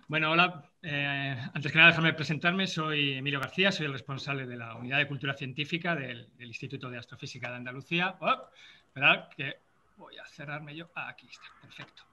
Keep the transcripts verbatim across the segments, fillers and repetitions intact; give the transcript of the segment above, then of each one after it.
Bueno, hola. Eh, antes que nada, déjame presentarme. Soy Emilio García, soy el responsable de la Unidad de Cultura Científica del, del Instituto de Astrofísica de Andalucía. Oh, esperad, que voy a cerrarme yo. Ah, aquí está, perfecto.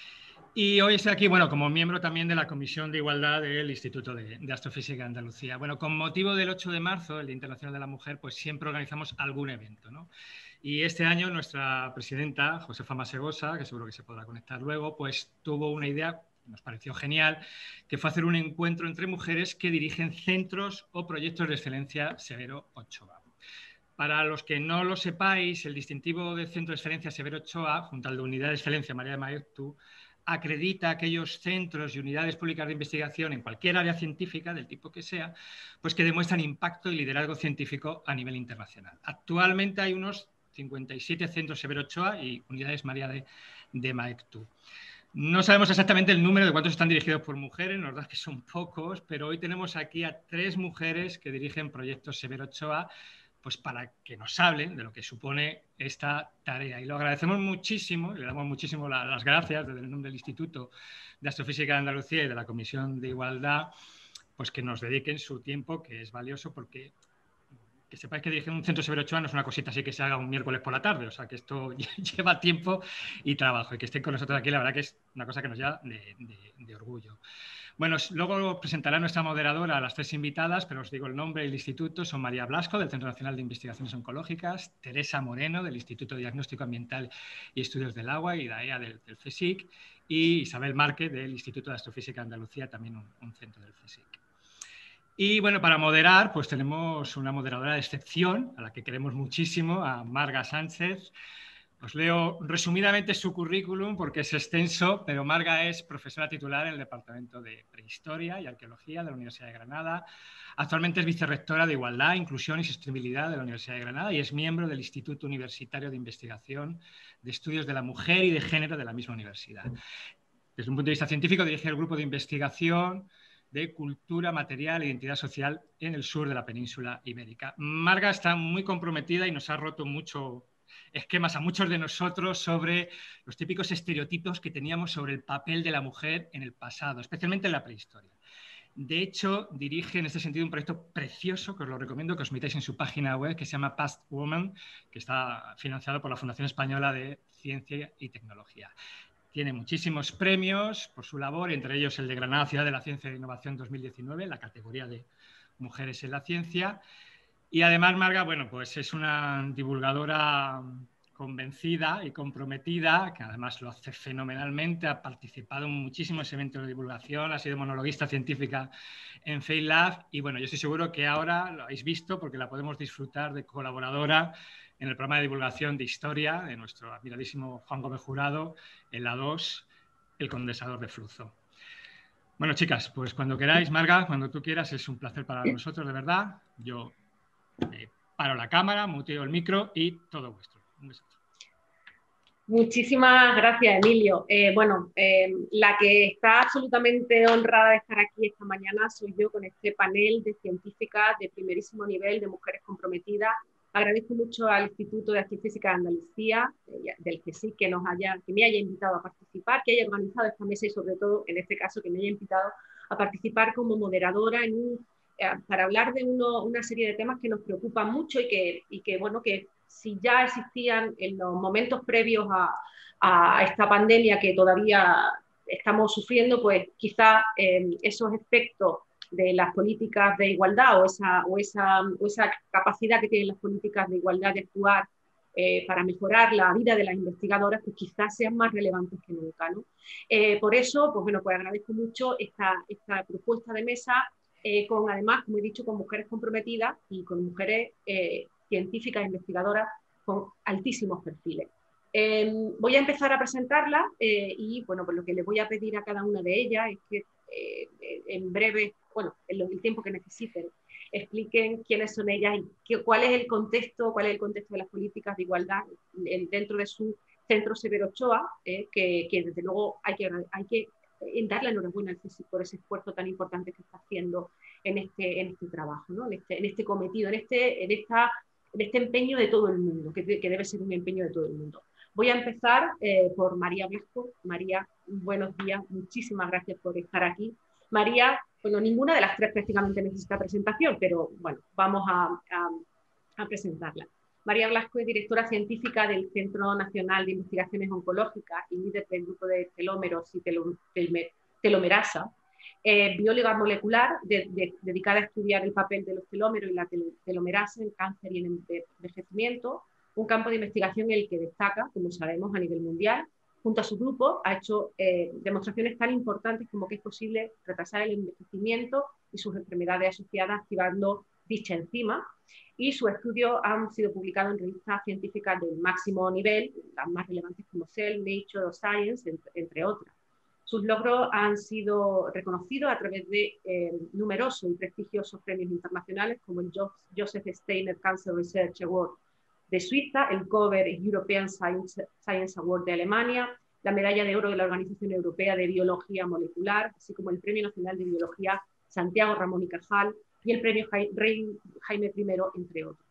Y hoy estoy aquí, bueno, como miembro también de la Comisión de Igualdad del Instituto de, de Astrofísica de Andalucía. Bueno, con motivo del ocho de marzo, el Día Internacional de la Mujer, pues siempre organizamos algún evento, ¿no? Y este año nuestra presidenta, Josefa Masegosa, que seguro que se podrá conectar luego, pues tuvo una idea, nos pareció genial, que fue hacer un encuentro entre mujeres que dirigen centros o proyectos de excelencia Severo Ochoa. Para los que no lo sepáis, el distintivo del Centro de Excelencia Severo Ochoa, junto al de Unidad de Excelencia María de Maeztu, acredita aquellos centros y unidades públicas de investigación en cualquier área científica, del tipo que sea, pues que demuestran impacto y liderazgo científico a nivel internacional. Actualmente hay unos cincuenta y siete centros Severo Ochoa y unidades María de, de Maeztu. No sabemos exactamente el número de cuántos están dirigidos por mujeres, la verdad es que son pocos, pero hoy tenemos aquí a tres mujeres que dirigen proyectos Severo Ochoa, pues para que nos hablen de lo que supone esta tarea. Y lo agradecemos muchísimo, le damos muchísimo la, las gracias desde el nombre del Instituto de Astrofísica de Andalucía y de la Comisión de Igualdad, pues que nos dediquen su tiempo, que es valioso, porque que sepáis que dirigir un centro Severo Ochoa no es una cosita así que se haga un miércoles por la tarde, o sea que esto lleva tiempo y trabajo, y que estén con nosotros aquí, la verdad que es una cosa que nos llena de, de, de orgullo. Bueno, luego presentará nuestra moderadora a las tres invitadas, pero os digo el nombre del instituto. Son María Blasco, del Centro Nacional de Investigaciones Oncológicas, Teresa Moreno, del Instituto de Diagnóstico Ambiental y Estudios del Agua y DAEA del, del CSIC, y Isabel Márquez, del Instituto de Astrofísica de Andalucía, también un, un centro del CSIC. Y bueno, para moderar, pues tenemos una moderadora de excepción, a la que queremos muchísimo, a Marga Sánchez. Os leo resumidamente su currículum porque es extenso, pero Marga es profesora titular en el Departamento de Prehistoria y Arqueología de la Universidad de Granada. Actualmente es vicerrectora de Igualdad, Inclusión y Sostenibilidad de la Universidad de Granada y es miembro del Instituto Universitario de Investigación de Estudios de la Mujer y de Género de la misma universidad. Desde un punto de vista científico, dirige el grupo de investigación de cultura, material e identidad social en el sur de la península ibérica. Marga está muy comprometida y nos ha roto mucho esquemas a muchos de nosotros sobre los típicos estereotipos que teníamos sobre el papel de la mujer en el pasado, especialmente en la prehistoria. De hecho, dirige en este sentido un proyecto precioso que os lo recomiendo que os metáis en su página web, que se llama Past Woman, que está financiado por la Fundación Española de Ciencia y Tecnología. Tiene muchísimos premios por su labor, entre ellos el de Granada Ciudad de la Ciencia e Innovación dos mil diecinueve, la categoría de Mujeres en la Ciencia. Y además, Marga, bueno, pues es una divulgadora convencida y comprometida, que además lo hace fenomenalmente, ha participado en muchísimos eventos de divulgación, ha sido monologuista científica en FailLab y bueno, yo estoy seguro que ahora lo habéis visto porque la podemos disfrutar de colaboradora en el programa de divulgación de historia de nuestro admiradísimo Juan Gómez Jurado, en la dos, El condensador de flujo. Bueno, chicas, pues cuando queráis, Marga, cuando tú quieras, es un placer para nosotros, de verdad. Yo me paro la cámara, muteo el micro y todo vuestro. Un beso. Muchísimas gracias, Emilio. Eh, bueno, eh, la que está absolutamente honrada de estar aquí esta mañana soy yo con este panel de científicas de primerísimo nivel, de mujeres comprometidas. Agradezco mucho al Instituto de Astrofísica de Andalucía, eh, del CSIC, que, nos haya, que me haya invitado a participar, que haya organizado esta mesa y sobre todo, en este caso, que me haya invitado a participar como moderadora en un, eh, para hablar de uno, una serie de temas que nos preocupan mucho y que, y que bueno, que si ya existían en los momentos previos a, a esta pandemia que todavía estamos sufriendo, pues quizá eh, esos efectos de las políticas de igualdad o esa, o, esa, o esa capacidad que tienen las políticas de igualdad de actuar eh, para mejorar la vida de las investigadoras, pues quizás sean más relevantes que nunca, ¿no? Eh, por eso, pues bueno, pues agradezco mucho esta, esta propuesta de mesa eh, con, además, como he dicho, con mujeres comprometidas y con mujeres eh, científicas e investigadoras con altísimos perfiles. Eh, voy a empezar a presentarlas eh, y bueno, pues lo que les voy a pedir a cada una de ellas es que eh, en breve, bueno, en el tiempo que necesiten, expliquen quiénes son ellas y qué, cuál es el contexto, cuál es el contexto de las políticas de igualdad en, dentro de su centro Severo Ochoa, eh, que, que desde luego hay que, hay que darle la enhorabuena al CSIC por ese esfuerzo tan importante que está haciendo en este, en este trabajo, ¿no? en, este, en este cometido, en este, en, esta, en este empeño de todo el mundo, que, que debe ser un empeño de todo el mundo. Voy a empezar eh, por María Blasco. María, buenos días, muchísimas gracias por estar aquí. María, bueno, ninguna de las tres prácticamente necesita presentación, pero bueno, vamos a, a, a presentarla. María Blasco es directora científica del Centro Nacional de Investigaciones Oncológicas y líder del grupo de telómeros y telom, telme, telomerasa, eh, bióloga molecular de, de, dedicada a estudiar el papel de los telómeros y la tel, telomerasa en cáncer y en envejecimiento, un campo de investigación en el que destaca, como sabemos, a nivel mundial. Junto a su grupo ha hecho eh, demostraciones tan importantes como que es posible retrasar el envejecimiento y sus enfermedades asociadas activando dicha enzima, y sus estudios han sido publicados en revistas científicas del máximo nivel, las más relevantes como Cell, Nature o Science, entre, entre otras. Sus logros han sido reconocidos a través de eh, numerosos y prestigiosos premios internacionales como el Joseph Steiner Cancer Research Award de Suiza, el Cover European Science, Science Award de Alemania, la medalla de oro de la Organización Europea de Biología Molecular, así como el Premio Nacional de Biología Santiago Ramón y Cajal y el Premio Rey Jaime primero, entre otros.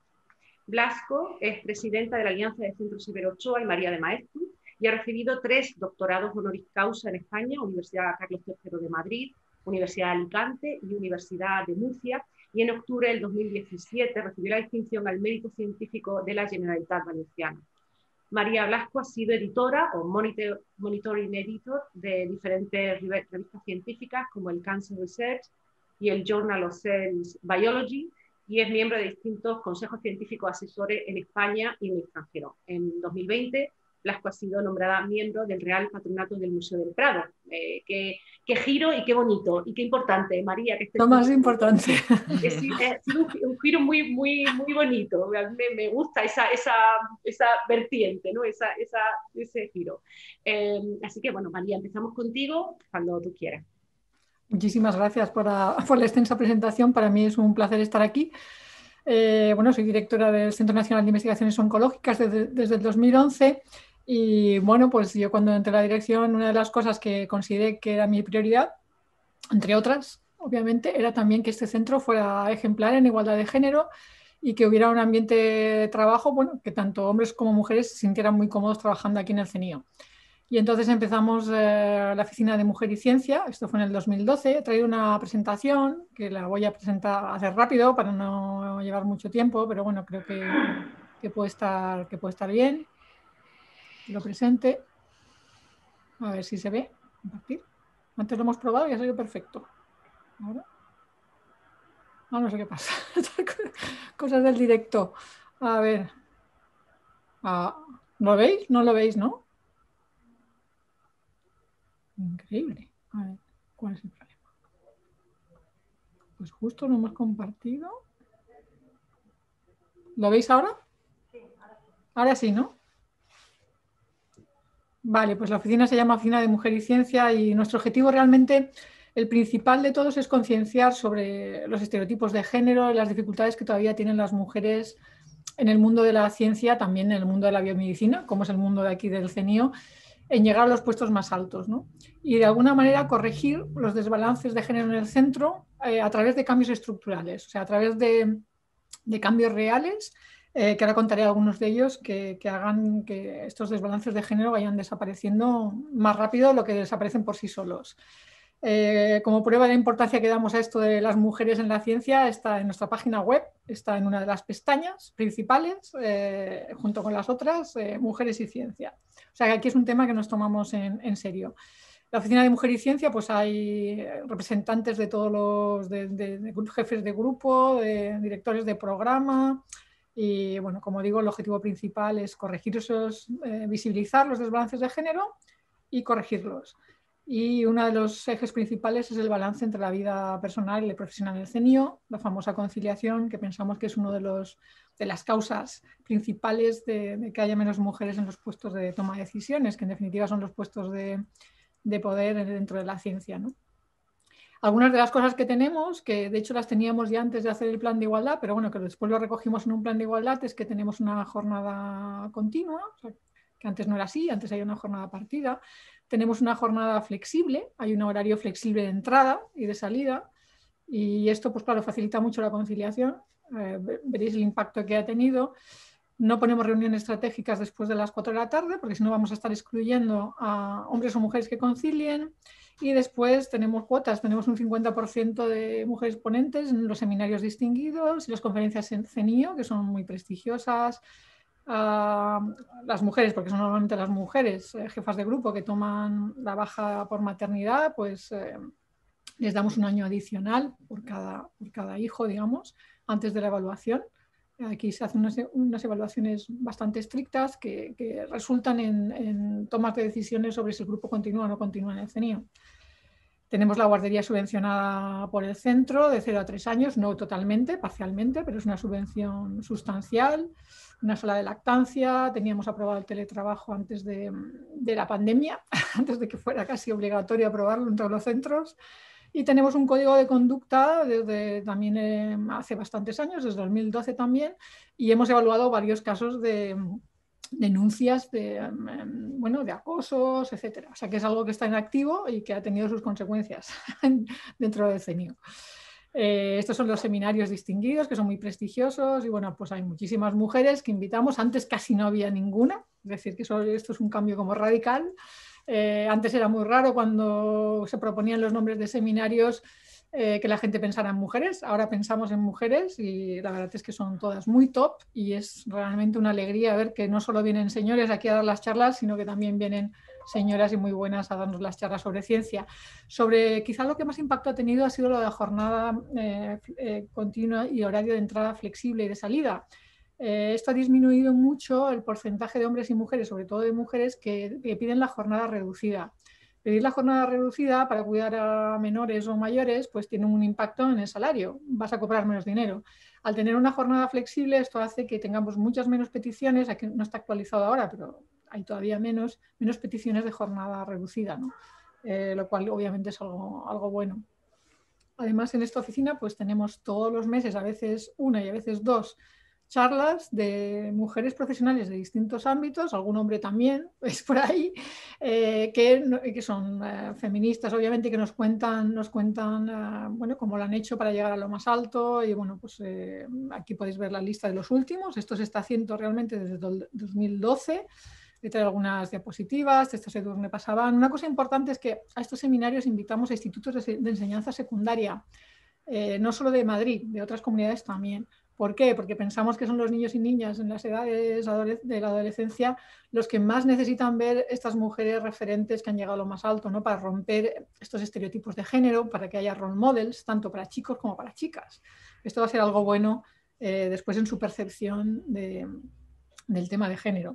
Blasco es presidenta de la Alianza de Centros Severo Ochoa y María de Maeztu y ha recibido tres doctorados honoris causa en España, Universidad Carlos tercero de Madrid, Universidad de Alicante y Universidad de Murcia, y en octubre del dos mil diecisiete recibió la distinción al mérito científico de la Generalitat Valenciana. María Blasco ha sido editora o monitor, monitoring editor de diferentes revistas científicas como el Cancer Research y el Journal of Cell Biology, y es miembro de distintos consejos científicos asesores en España y en el extranjero. En dos mil veinte, Blasco ha sido nombrada miembro del Real Patronato del Museo del Prado. Eh, qué, qué giro y qué bonito y qué importante, María. Que Lo más importante. Es, es un, un giro muy, muy, muy bonito. Me, me gusta esa, esa, esa vertiente, ¿no? esa, esa, ese giro. Eh, así que, bueno, María, empezamos contigo cuando tú quieras. Muchísimas gracias por la, por la extensa presentación. Para mí es un placer estar aquí. Eh, bueno, soy directora del Centro Nacional de Investigaciones Oncológicas desde, desde el dos mil once. Y bueno, pues yo cuando entré a la dirección, una de las cosas que consideré que era mi prioridad, entre otras, obviamente, era también que este centro fuera ejemplar en igualdad de género y que hubiera un ambiente de trabajo, bueno, que tanto hombres como mujeres se sintieran muy cómodos trabajando aquí en el C N I O. Y entonces empezamos eh, la Oficina de Mujer y Ciencia, esto fue en el dos mil doce, he traído una presentación que la voy a presentar, hacer rápido para no llevar mucho tiempo, pero bueno, creo que, que, puede, estar, que puede estar bien. Lo presente, a ver si se ve, compartir. Antes lo hemos probado y ha salido perfecto. Ahora, ah, no sé qué pasa. Cosas del directo. A ver, ah, ¿lo veis? ¿No lo veis, no? Increíble. A ver, ¿cuál es el problema? Pues justo lo hemos compartido. ¿Lo veis ahora? Ahora sí, ¿no? Vale, pues la oficina se llama Oficina de Mujer y Ciencia y nuestro objetivo realmente, el principal de todos, es concienciar sobre los estereotipos de género y las dificultades que todavía tienen las mujeres en el mundo de la ciencia, también en el mundo de la biomedicina, como es el mundo de aquí del C N I O, en llegar a los puestos más altos, ¿no? Y de alguna manera corregir los desbalances de género en el centro eh, a través de cambios estructurales, o sea, a través de, de cambios reales. Eh, que ahora contaré algunos de ellos que, que hagan que estos desbalances de género vayan desapareciendo más rápido de lo que desaparecen por sí solos. Eh, como prueba de la importancia que damos a esto de las mujeres en la ciencia, está en nuestra página web, está en una de las pestañas principales, eh, junto con las otras, eh, Mujeres y Ciencia. O sea que aquí es un tema que nos tomamos en, en serio. La Oficina de Mujer y Ciencia, pues hay representantes de todos los de, de, de jefes de grupo, de directores de programa. Y bueno, como digo, el objetivo principal es corregir esos, eh, visibilizar los desbalances de género y corregirlos. Y uno de los ejes principales es el balance entre la vida personal y la profesional del C N I O, la famosa conciliación, que pensamos que es una de, los, de las causas principales de, de que haya menos mujeres en los puestos de toma de decisiones, que en definitiva son los puestos de, de poder dentro de la ciencia, ¿no? Algunas de las cosas que tenemos, que de hecho las teníamos ya antes de hacer el plan de igualdad, pero bueno, que después lo recogimos en un plan de igualdad, es que tenemos una jornada continua, o sea, que antes no era así, antes había una jornada partida. Tenemos una jornada flexible, hay un horario flexible de entrada y de salida, y esto, pues claro, facilita mucho la conciliación. Eh, veréis el impacto que ha tenido. No ponemos reuniones estratégicas después de las cuatro de la tarde, porque si no vamos a estar excluyendo a hombres o mujeres que concilien. Y después tenemos cuotas, tenemos un cincuenta por ciento de mujeres ponentes en los seminarios distinguidos y las conferencias en CENIO, que son muy prestigiosas. Uh, las mujeres, porque son normalmente las mujeres eh, jefas de grupo que toman la baja por maternidad, pues eh, les damos un año adicional por cada, por cada hijo, digamos, antes de la evaluación. Aquí se hacen unas, unas evaluaciones bastante estrictas que, que resultan en, en tomas de decisiones sobre si el grupo continúa o no continúa en el CENIO. Tenemos la guardería subvencionada por el centro de cero a tres años, no totalmente, parcialmente, pero es una subvención sustancial. Una sala de lactancia, teníamos aprobado el teletrabajo antes de, de la pandemia, antes de que fuera casi obligatorio aprobarlo en todos los centros. Y tenemos un código de conducta desde también eh, hace bastantes años, desde dos mil doce también, y hemos evaluado varios casos de denuncias de, bueno, de acosos, etcétera. O sea que es algo que está en activo y que ha tenido sus consecuencias dentro del CENIO. Eh, estos son los seminarios distinguidos, que son muy prestigiosos, y bueno, pues hay muchísimas mujeres que invitamos. Antes casi no había ninguna, es decir, que eso, esto es un cambio como radical. Eh, antes era muy raro cuando se proponían los nombres de seminarios eh, que la gente pensara en mujeres. Ahora pensamos en mujeres y la verdad es que son todas muy top y es realmente una alegría ver que no solo vienen señores aquí a dar las charlas, sino que también vienen señoras y muy buenas a darnos las charlas sobre ciencia. Sobre quizá lo que más impacto ha tenido ha sido lo de la jornada eh, eh, continua y horario de entrada flexible y de salida. Eh, esto ha disminuido mucho el porcentaje de hombres y mujeres, sobre todo de mujeres, que, que piden la jornada reducida. Pedir la jornada reducida para cuidar a menores o mayores pues tiene un impacto en el salario, vas a cobrar menos dinero. Al tener una jornada flexible esto hace que tengamos muchas menos peticiones, aquí no está actualizado ahora, pero hay todavía menos, menos peticiones de jornada reducida, ¿no? Eh, lo cual obviamente es algo, algo bueno. Además en esta oficina pues tenemos todos los meses, a veces una y a veces dos, charlas de mujeres profesionales de distintos ámbitos, algún hombre también es por ahí, eh, que, que son eh, feministas, obviamente, que nos cuentan, nos cuentan eh, bueno, cómo lo han hecho para llegar a lo más alto. Y bueno, pues eh, aquí podéis ver la lista de los últimos. Esto se está haciendo realmente desde dos mil doce. He traído algunas diapositivas, estos Edurs me pasaban. Una cosa importante es que a estos seminarios invitamos a institutos de, de enseñanza secundaria, eh, no solo de Madrid, de otras comunidades también. ¿Por qué? Porque pensamos que son los niños y niñas en las edades de la adolescencia los que más necesitan ver estas mujeres referentes que han llegado a lo más alto, ¿no? Para romper estos estereotipos de género, para que haya role models, tanto para chicos como para chicas. Esto va a ser algo bueno eh, después en su percepción de, del tema de género.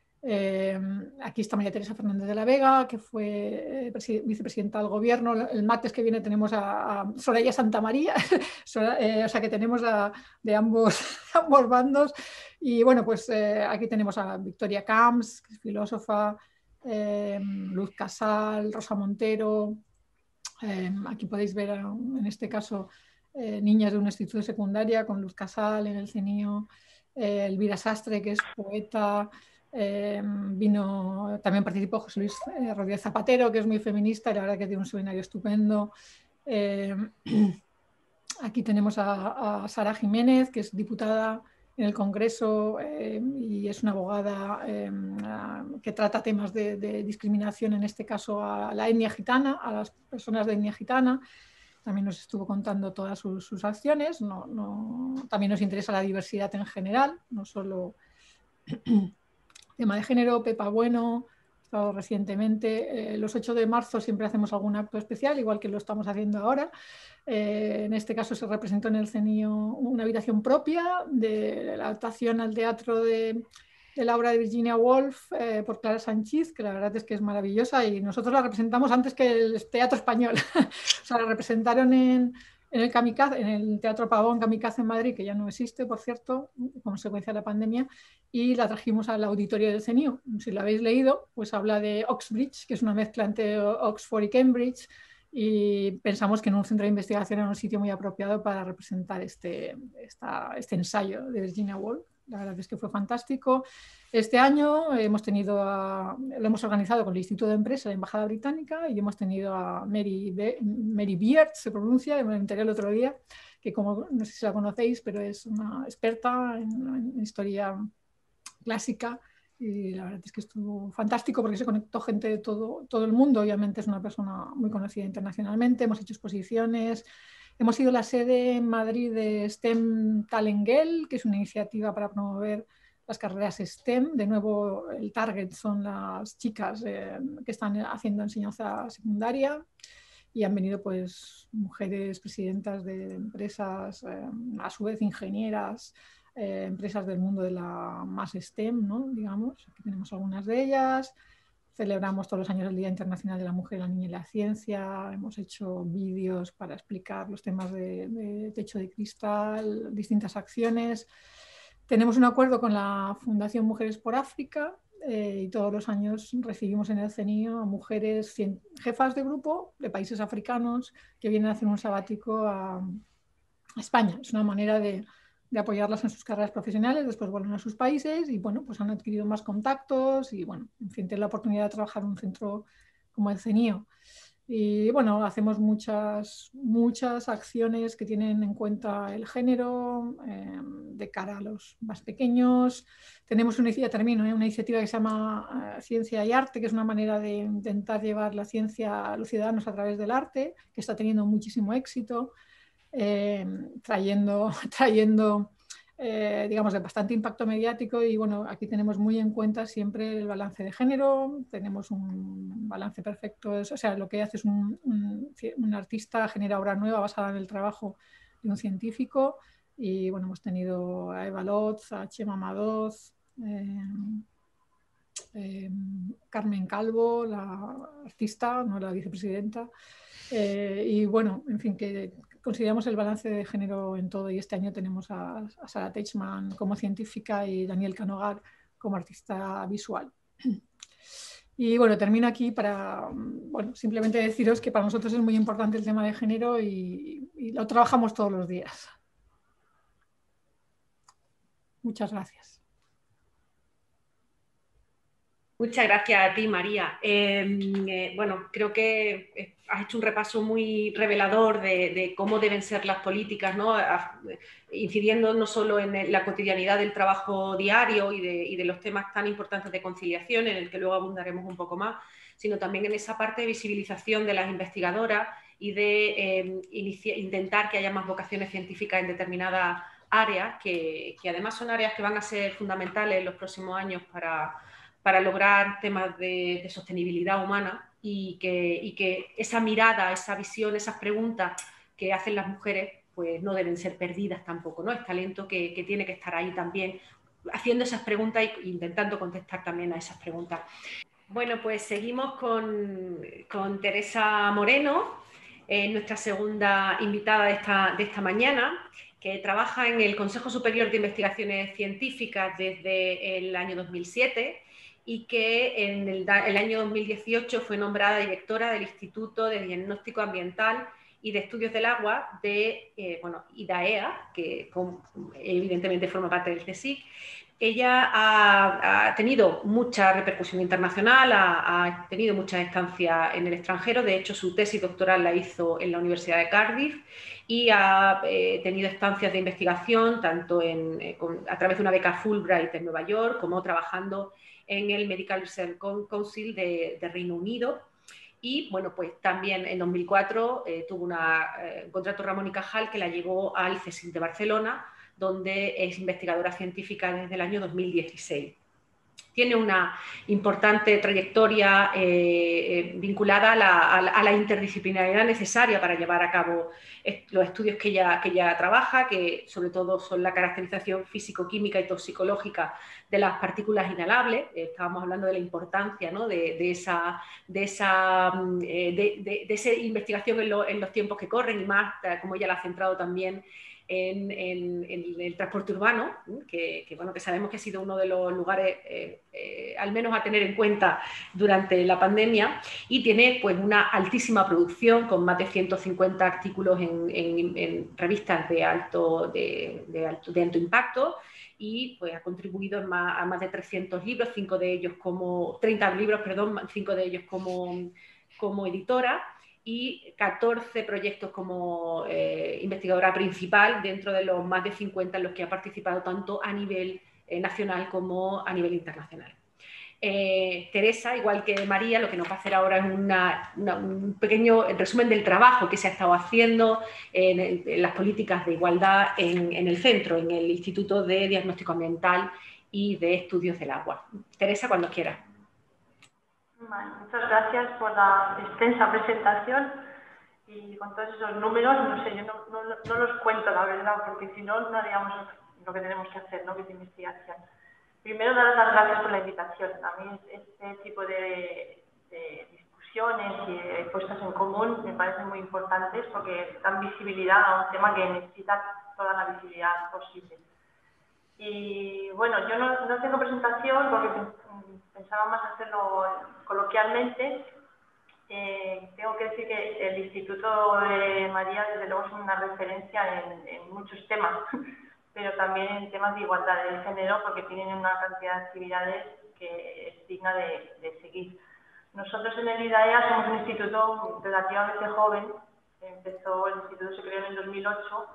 Eh, aquí está María Teresa Fernández de la Vega, que fue eh, vicepresidenta del gobierno. El martes que viene tenemos a, a Soraya Santamaría, eh, o sea que tenemos a, de ambos, ambos bandos. Y bueno, pues eh, aquí tenemos a Victoria Camps, que es filósofa, eh, Luz Casal, Rosa Montero. Eh, aquí podéis ver, en este caso, eh, niñas de un instituto de secundaria con Luz Casal en el CENIO, eh, Elvira Sastre, que es poeta. Eh, vino, también participó José Luis eh, Rodríguez Zapatero, que es muy feminista y la verdad que tiene un seminario estupendo. Eh, aquí tenemos a, a Sara Jiménez, que es diputada en el Congreso eh, y es una abogada eh, que trata temas de, de discriminación, en este caso a la etnia gitana, a las personas de etnia gitana. También nos estuvo contando todas sus, sus acciones. No, no, también nos interesa la diversidad en general, no solo tema de género. Pepa Bueno, ha estado recientemente. Eh, los ocho de marzo siempre hacemos algún acto especial, igual que lo estamos haciendo ahora. Eh, en este caso se representó en el CENIO una habitación propia de la adaptación al teatro de, de la obra de Virginia Woolf eh, por Clara Sanchis, que la verdad es que es maravillosa y nosotros la representamos antes que el teatro español. O sea, la representaron en... En el Kamikaze, en el Teatro Pavón Kamikaze en Madrid, que ya no existe, por cierto, como consecuencia de la pandemia, y la trajimos al auditorio del CENIO. Si lo habéis leído, pues habla de Oxbridge, que es una mezcla entre Oxford y Cambridge, y pensamos que en un centro de investigación era un sitio muy apropiado para representar este, esta, este ensayo de Virginia Woolf. La verdad es que fue fantástico. Este año hemos tenido a, lo hemos organizado con el Instituto de Empresa, la Embajada Británica, y hemos tenido a Mary, Be Mary Beard, se pronuncia, me enteré el otro día, que como no sé si la conocéis, pero es una experta en, en historia clásica. Y la verdad es que estuvo fantástico porque se conectó gente de todo, todo el mundo. Obviamente es una persona muy conocida internacionalmente. Hemos hecho exposiciones. Hemos sido la sede en Madrid de STEM Talengel, que es una iniciativa para promover las carreras STEM. De nuevo, el target son las chicas eh, que están haciendo enseñanza secundaria. Y han venido pues mujeres presidentas de empresas, eh, a su vez ingenieras, Eh, empresas del mundo de la más STEM, ¿no? Digamos, aquí tenemos algunas de ellas. Celebramos todos los años el Día Internacional de la Mujer, la Niña y la Ciencia. Hemos hecho vídeos para explicar los temas de, de techo de cristal, distintas acciones. Tenemos un acuerdo con la Fundación Mujeres por África eh, y todos los años recibimos en el CENIO a mujeres jefas de grupo de países africanos que vienen a hacer un sabático a, a España. Es una manera de de apoyarlas en sus carreras profesionales, después vuelven a sus países y bueno, pues han adquirido más contactos y bueno, en fin, tienen la oportunidad de trabajar en un centro como el CENIO. Y bueno, hacemos muchas, muchas acciones que tienen en cuenta el género eh, de cara a los más pequeños. Tenemos una, ya termino, ¿eh? una iniciativa que se llama uh, Ciencia y Arte, que es una manera de intentar llevar la ciencia a los ciudadanos a través del arte, que está teniendo muchísimo éxito. Eh, trayendo, trayendo eh, digamos, de bastante impacto mediático y bueno, aquí tenemos muy en cuenta siempre el balance de género, tenemos un balance perfecto, o sea, lo que hace es un, un, un artista genera obra nueva basada en el trabajo de un científico y bueno, hemos tenido a Eva Lotz, a Chema Madoz, eh, eh, Carmen Calvo, la artista, no la vicepresidenta, eh, y bueno, en fin, que consideramos el balance de género en todo y este año tenemos a, a Sara Teichmann como científica y Daniel Canogar como artista visual. Y bueno, termino aquí para bueno, simplemente deciros que para nosotros es muy importante el tema de género y, y lo trabajamos todos los días. Muchas gracias. Muchas gracias a ti, María. Eh, eh, bueno, creo que has hecho un repaso muy revelador de, de cómo deben ser las políticas, ¿no? Incidiendo no solo en la cotidianidad del trabajo diario y de, y de los temas tan importantes de conciliación, en el que luego abundaremos un poco más, sino también en esa parte de visibilización de las investigadoras y de eh, inicia, intentar que haya más vocaciones científicas en determinadas áreas, que, que además son áreas que van a ser fundamentales en los próximos años para... para lograr temas de, de sostenibilidad humana y que, y que esa mirada, esa visión, esas preguntas que hacen las mujeres pues no deben ser perdidas tampoco, ¿no? Es talento que, que tiene que estar ahí también haciendo esas preguntas e intentando contestar también a esas preguntas. Bueno, pues seguimos con, con Teresa Moreno, eh, nuestra segunda invitada de esta, de esta mañana, que trabaja en el Consejo Superior de Investigaciones Científicas desde el año dos mil siete y que en el, el año dos mil dieciocho fue nombrada directora del Instituto de Diagnóstico Ambiental y de Estudios del Agua de eh, bueno, IDAEA, que con, evidentemente forma parte del CSIC. Ella ha, ha tenido mucha repercusión internacional, ha, ha tenido muchas estancias en el extranjero, de hecho su tesis doctoral la hizo en la Universidad de Cardiff y ha eh, tenido estancias de investigación tanto en, eh, con, a través de una beca Fulbright en Nueva York como trabajando en el Medical Research Council de, de Reino Unido. Y bueno, pues también en dos mil cuatro eh, tuvo una, eh, un contrato Ramón y Cajal que la llevó al CSIC de Barcelona, donde es investigadora científica desde el año dos mil dieciséis. Tiene una importante trayectoria eh, eh, vinculada a la, a, la, a la interdisciplinaridad necesaria para llevar a cabo los estudios que ella, que ella trabaja, que sobre todo son la caracterización físico-química y toxicológica de las partículas inhalables. Eh, estábamos hablando de la importancia, ¿no? de, de, esa, de, esa, eh, de, de, de esa investigación en, lo, en los tiempos que corren y más, como ella la ha centrado también, En, en, en el transporte urbano, que, que, bueno, que sabemos que ha sido uno de los lugares, eh, eh, al menos a tener en cuenta durante la pandemia, y tiene pues una altísima producción con más de ciento cincuenta artículos en, en, en revistas de alto, de, de, alto, de alto impacto, y pues ha contribuido en más, a más de trescientos libros, cinco de ellos como, treinta libros, perdón, cinco de ellos como, como editora, y catorce proyectos como eh, investigadora principal dentro de los más de cincuenta en los que ha participado tanto a nivel eh, nacional como a nivel internacional. Eh, Teresa, igual que María, lo que nos va a hacer ahora es una, una, un pequeño resumen del trabajo que se ha estado haciendo en, el, en las políticas de igualdad en, en el centro, en el Instituto de Diagnóstico Ambiental y de Estudios del Agua. Teresa, cuando quieras. Vale, muchas gracias por la extensa presentación y con todos esos números. No sé, yo no, no, no los cuento, la verdad, porque si no, no haríamos lo que tenemos que hacer, ¿no? Que es investigación. Primero, daros las gracias por la invitación. A mí este tipo de, de discusiones y de puestas en común me parecen muy importantes porque dan visibilidad a un tema que necesita toda la visibilidad posible. Y bueno, yo no, no tengo presentación porque pensaba más hacerlo coloquialmente. Eh, tengo que decir que el Instituto de María, desde luego, es una referencia en, en muchos temas, pero también en temas de igualdad de género, porque tienen una cantidad de actividades que es digna de, de seguir. Nosotros en el IDAEA somos un instituto relativamente joven. Empezó, el instituto se creó en el dos mil ocho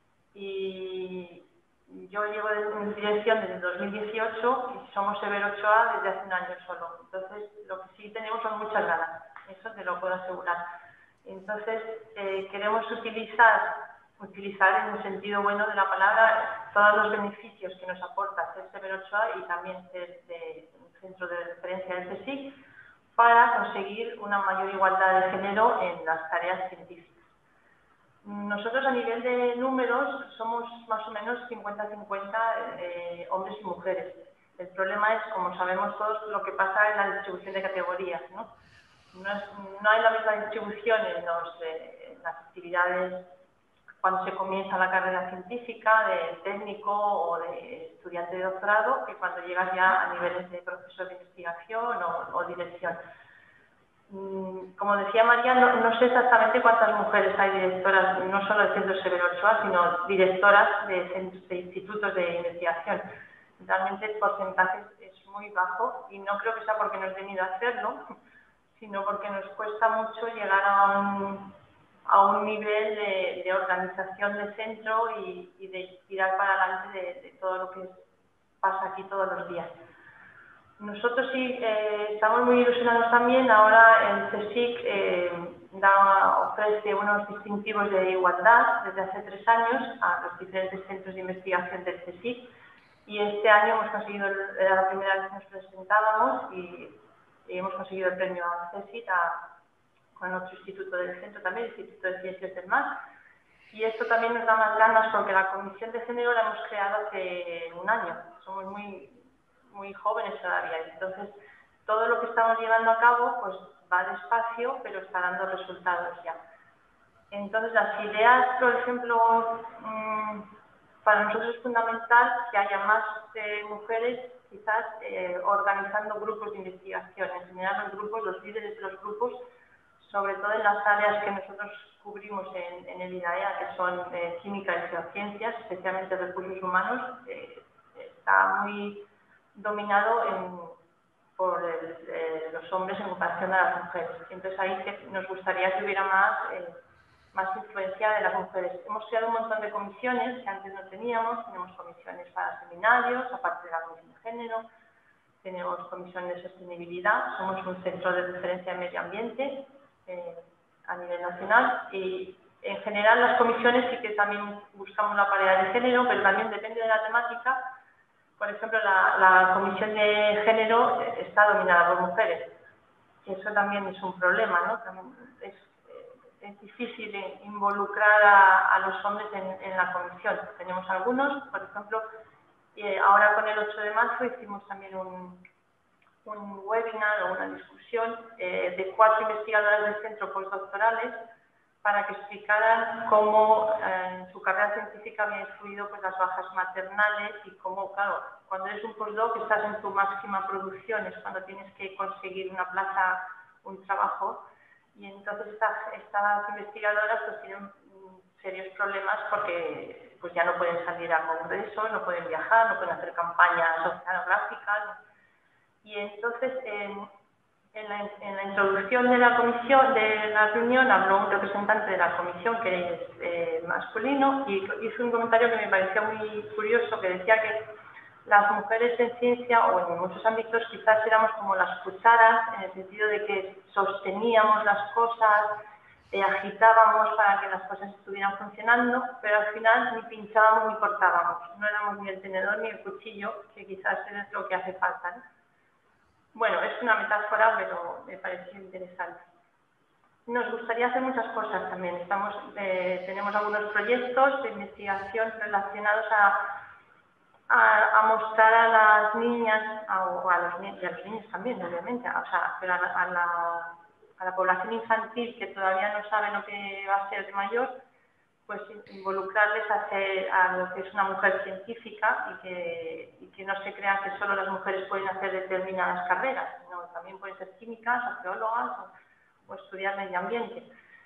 y yo llevo en dirección desde el dos mil dieciocho y somos Severo Ochoa desde hace un año solo. Entonces, lo que sí tenemos son muchas ganas, eso te lo puedo asegurar. Entonces, eh, queremos utilizar utilizar en el sentido bueno de la palabra todos los beneficios que nos aporta ser Severo Ochoa y también ser de un centro de referencia del CSIC para conseguir una mayor igualdad de género en las tareas científicas. Nosotros a nivel de números somos más o menos cincuenta cincuenta eh, hombres y mujeres. El problema es, como sabemos todos, lo que pasa en la distribución de categorías, ¿no? No, es, no hay la misma distribución en, los, eh, en las actividades cuando se comienza la carrera científica, de técnico o de estudiante de doctorado, que cuando llegas ya a niveles de profesor de investigación o, o dirección. Como decía María, no, no sé exactamente cuántas mujeres hay directoras, no solo del Centro Severo Ochoa, sino directoras de, centros, de institutos de investigación. Realmente el porcentaje es muy bajo y no creo que sea porque no hemos venido a hacerlo, sino porque nos cuesta mucho llegar a un, a un nivel de, de organización de centro y, y de tirar para adelante de, de todo lo que pasa aquí todos los días. Nosotros sí eh, estamos muy ilusionados también. Ahora el CSIC eh, da, ofrece unos distintivos de igualdad desde hace tres años a los diferentes centros de investigación del CSIC y este año hemos conseguido, era la primera vez que nos presentábamos y, y hemos conseguido el premio al CSIC a, con otro instituto del centro también, el Instituto de Ciencias del Mar. Y esto también nos da más ganas porque la Comisión de Género la hemos creado hace un año. Somos muy... muy jóvenes todavía, entonces todo lo que estamos llevando a cabo pues va despacio pero está dando resultados ya. Entonces las ideas, por ejemplo, mmm, para nosotros es fundamental que haya más eh, mujeres quizás eh, organizando grupos de investigación, enseñar a los grupos, los líderes de los grupos, sobre todo en las áreas que nosotros cubrimos en, en el IDAEA, que son eh, química y geociencias, especialmente recursos humanos, eh, está muy dominado en, por el, eh, los hombres en comparación a las mujeres. Entonces ahí que nos gustaría que hubiera más, eh, más influencia de las mujeres. Hemos creado un montón de comisiones que antes no teníamos. Tenemos comisiones para seminarios, aparte de la comisión de género. Tenemos comisión de sostenibilidad. Somos un centro de referencia en medio ambiente eh, a nivel nacional. Y en general las comisiones sí que también buscamos la paridad de género, pero también depende de la temática. Por ejemplo, la, la comisión de género está dominada por mujeres, y eso también es un problema, ¿no? También es, es difícil involucrar a, a los hombres en, en la comisión. Tenemos algunos, por ejemplo, eh, ahora con el ocho de marzo hicimos también un, un webinar o una discusión eh, de cuatro investigadoras del centro postdoctorales para que explicaran cómo eh, en su carrera científica había influido pues, las bajas maternales y cómo, claro, cuando eres un postdoc estás en tu máxima producción, es cuando tienes que conseguir una plaza, un trabajo, y entonces estas, estas investigadoras pues, tienen mm, serios problemas porque pues, ya no pueden salir a congresos, no pueden viajar, no pueden hacer campañas oceanográficas, y entonces eh, En la, en la introducción de la comisión, de la reunión, habló un representante de la comisión que es eh, masculino y hizo un comentario que me pareció muy curioso, que decía que las mujeres en ciencia o en muchos ámbitos quizás éramos como las cucharas, en el sentido de que sosteníamos las cosas, eh, agitábamos para que las cosas estuvieran funcionando, pero al final ni pinchábamos ni cortábamos, no éramos ni el tenedor ni el cuchillo, que quizás es lo que hace falta, ¿no? Bueno, es una metáfora, pero me pareció interesante. Nos gustaría hacer muchas cosas también. Estamos, eh, tenemos algunos proyectos de investigación relacionados a, a, a mostrar a las niñas, a, o a los, y a los niños también, obviamente, o sea, pero a, a, la, a la población infantil que todavía no sabe lo que va a ser de mayor, pues involucrarles a, hacer, a lo que es una mujer científica y que, y que no se crean que solo las mujeres pueden hacer determinadas carreras, sino también pueden ser químicas o geólogas o, o estudiar medio ambiente.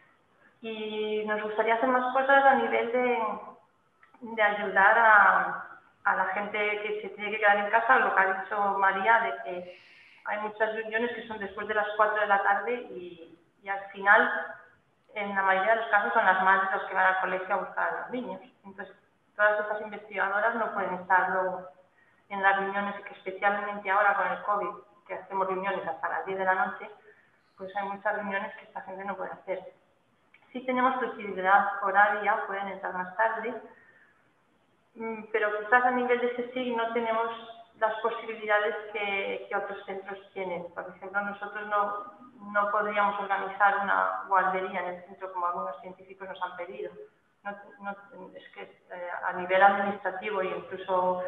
Y nos gustaría hacer más cosas a nivel de, de ayudar a, a la gente que se tiene que quedar en casa, lo que ha dicho María, de que hay muchas reuniones que son después de las cuatro de la tarde y, y al final, en la mayoría de los casos, son las madres las que van al colegio a buscar a los niños. Entonces, todas estas investigadoras no pueden estar luego en las reuniones, que especialmente ahora con el COVID, que hacemos reuniones hasta las diez de la noche, pues hay muchas reuniones que esta gente no puede hacer. Sí tenemos flexibilidad horaria, pueden entrar más tarde, pero quizás a nivel de CSIC no tenemos las posibilidades que, que otros centros tienen. Por ejemplo, nosotros no, no podríamos organizar una guardería en el centro como algunos científicos nos han pedido. No, no, es que eh, a nivel administrativo e incluso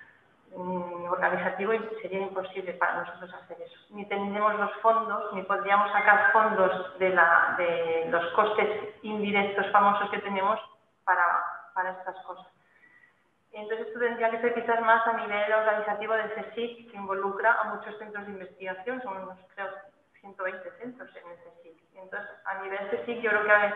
um, organizativo sería imposible para nosotros hacer eso. Ni tendremos los fondos, ni podríamos sacar fondos de, la, de los costes indirectos famosos que tenemos para, para estas cosas. Entonces esto tendría que ser quizás más a nivel organizativo del CSIC, que involucra a muchos centros de investigación, son unos, creo, ciento veinte centros en el CSIC. Entonces, a nivel CSIC yo creo que, a ver,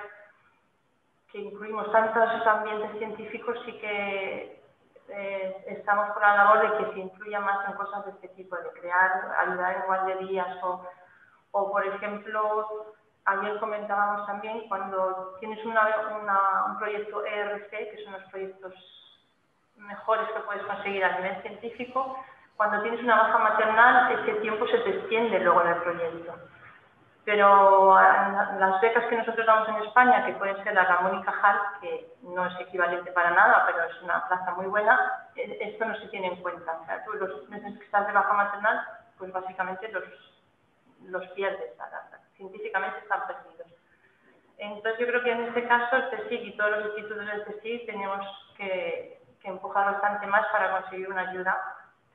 que incluimos tantos esos ambientes científicos y que eh, estamos por la labor de que se incluya más en cosas de este tipo, de crear, ayudar en guarderías o, o por ejemplo, ayer comentábamos también cuando tienes una, una, un proyecto E R C, que son los proyectos mejores que puedes conseguir a nivel científico, cuando tienes una baja maternal, ese tiempo se te extiende luego en el proyecto. Pero las becas que nosotros damos en España, que pueden ser la Ramón y Cajal, que no es equivalente para nada, pero es una plaza muy buena, esto no se tiene en cuenta. O sea, tú los meses que estás de baja maternal, pues básicamente los, los pierdes, científicamente están perdidos. Entonces yo creo que en este caso el CSIC y todos los institutos del CSIC tenemos que, que empujar bastante más para conseguir una ayuda,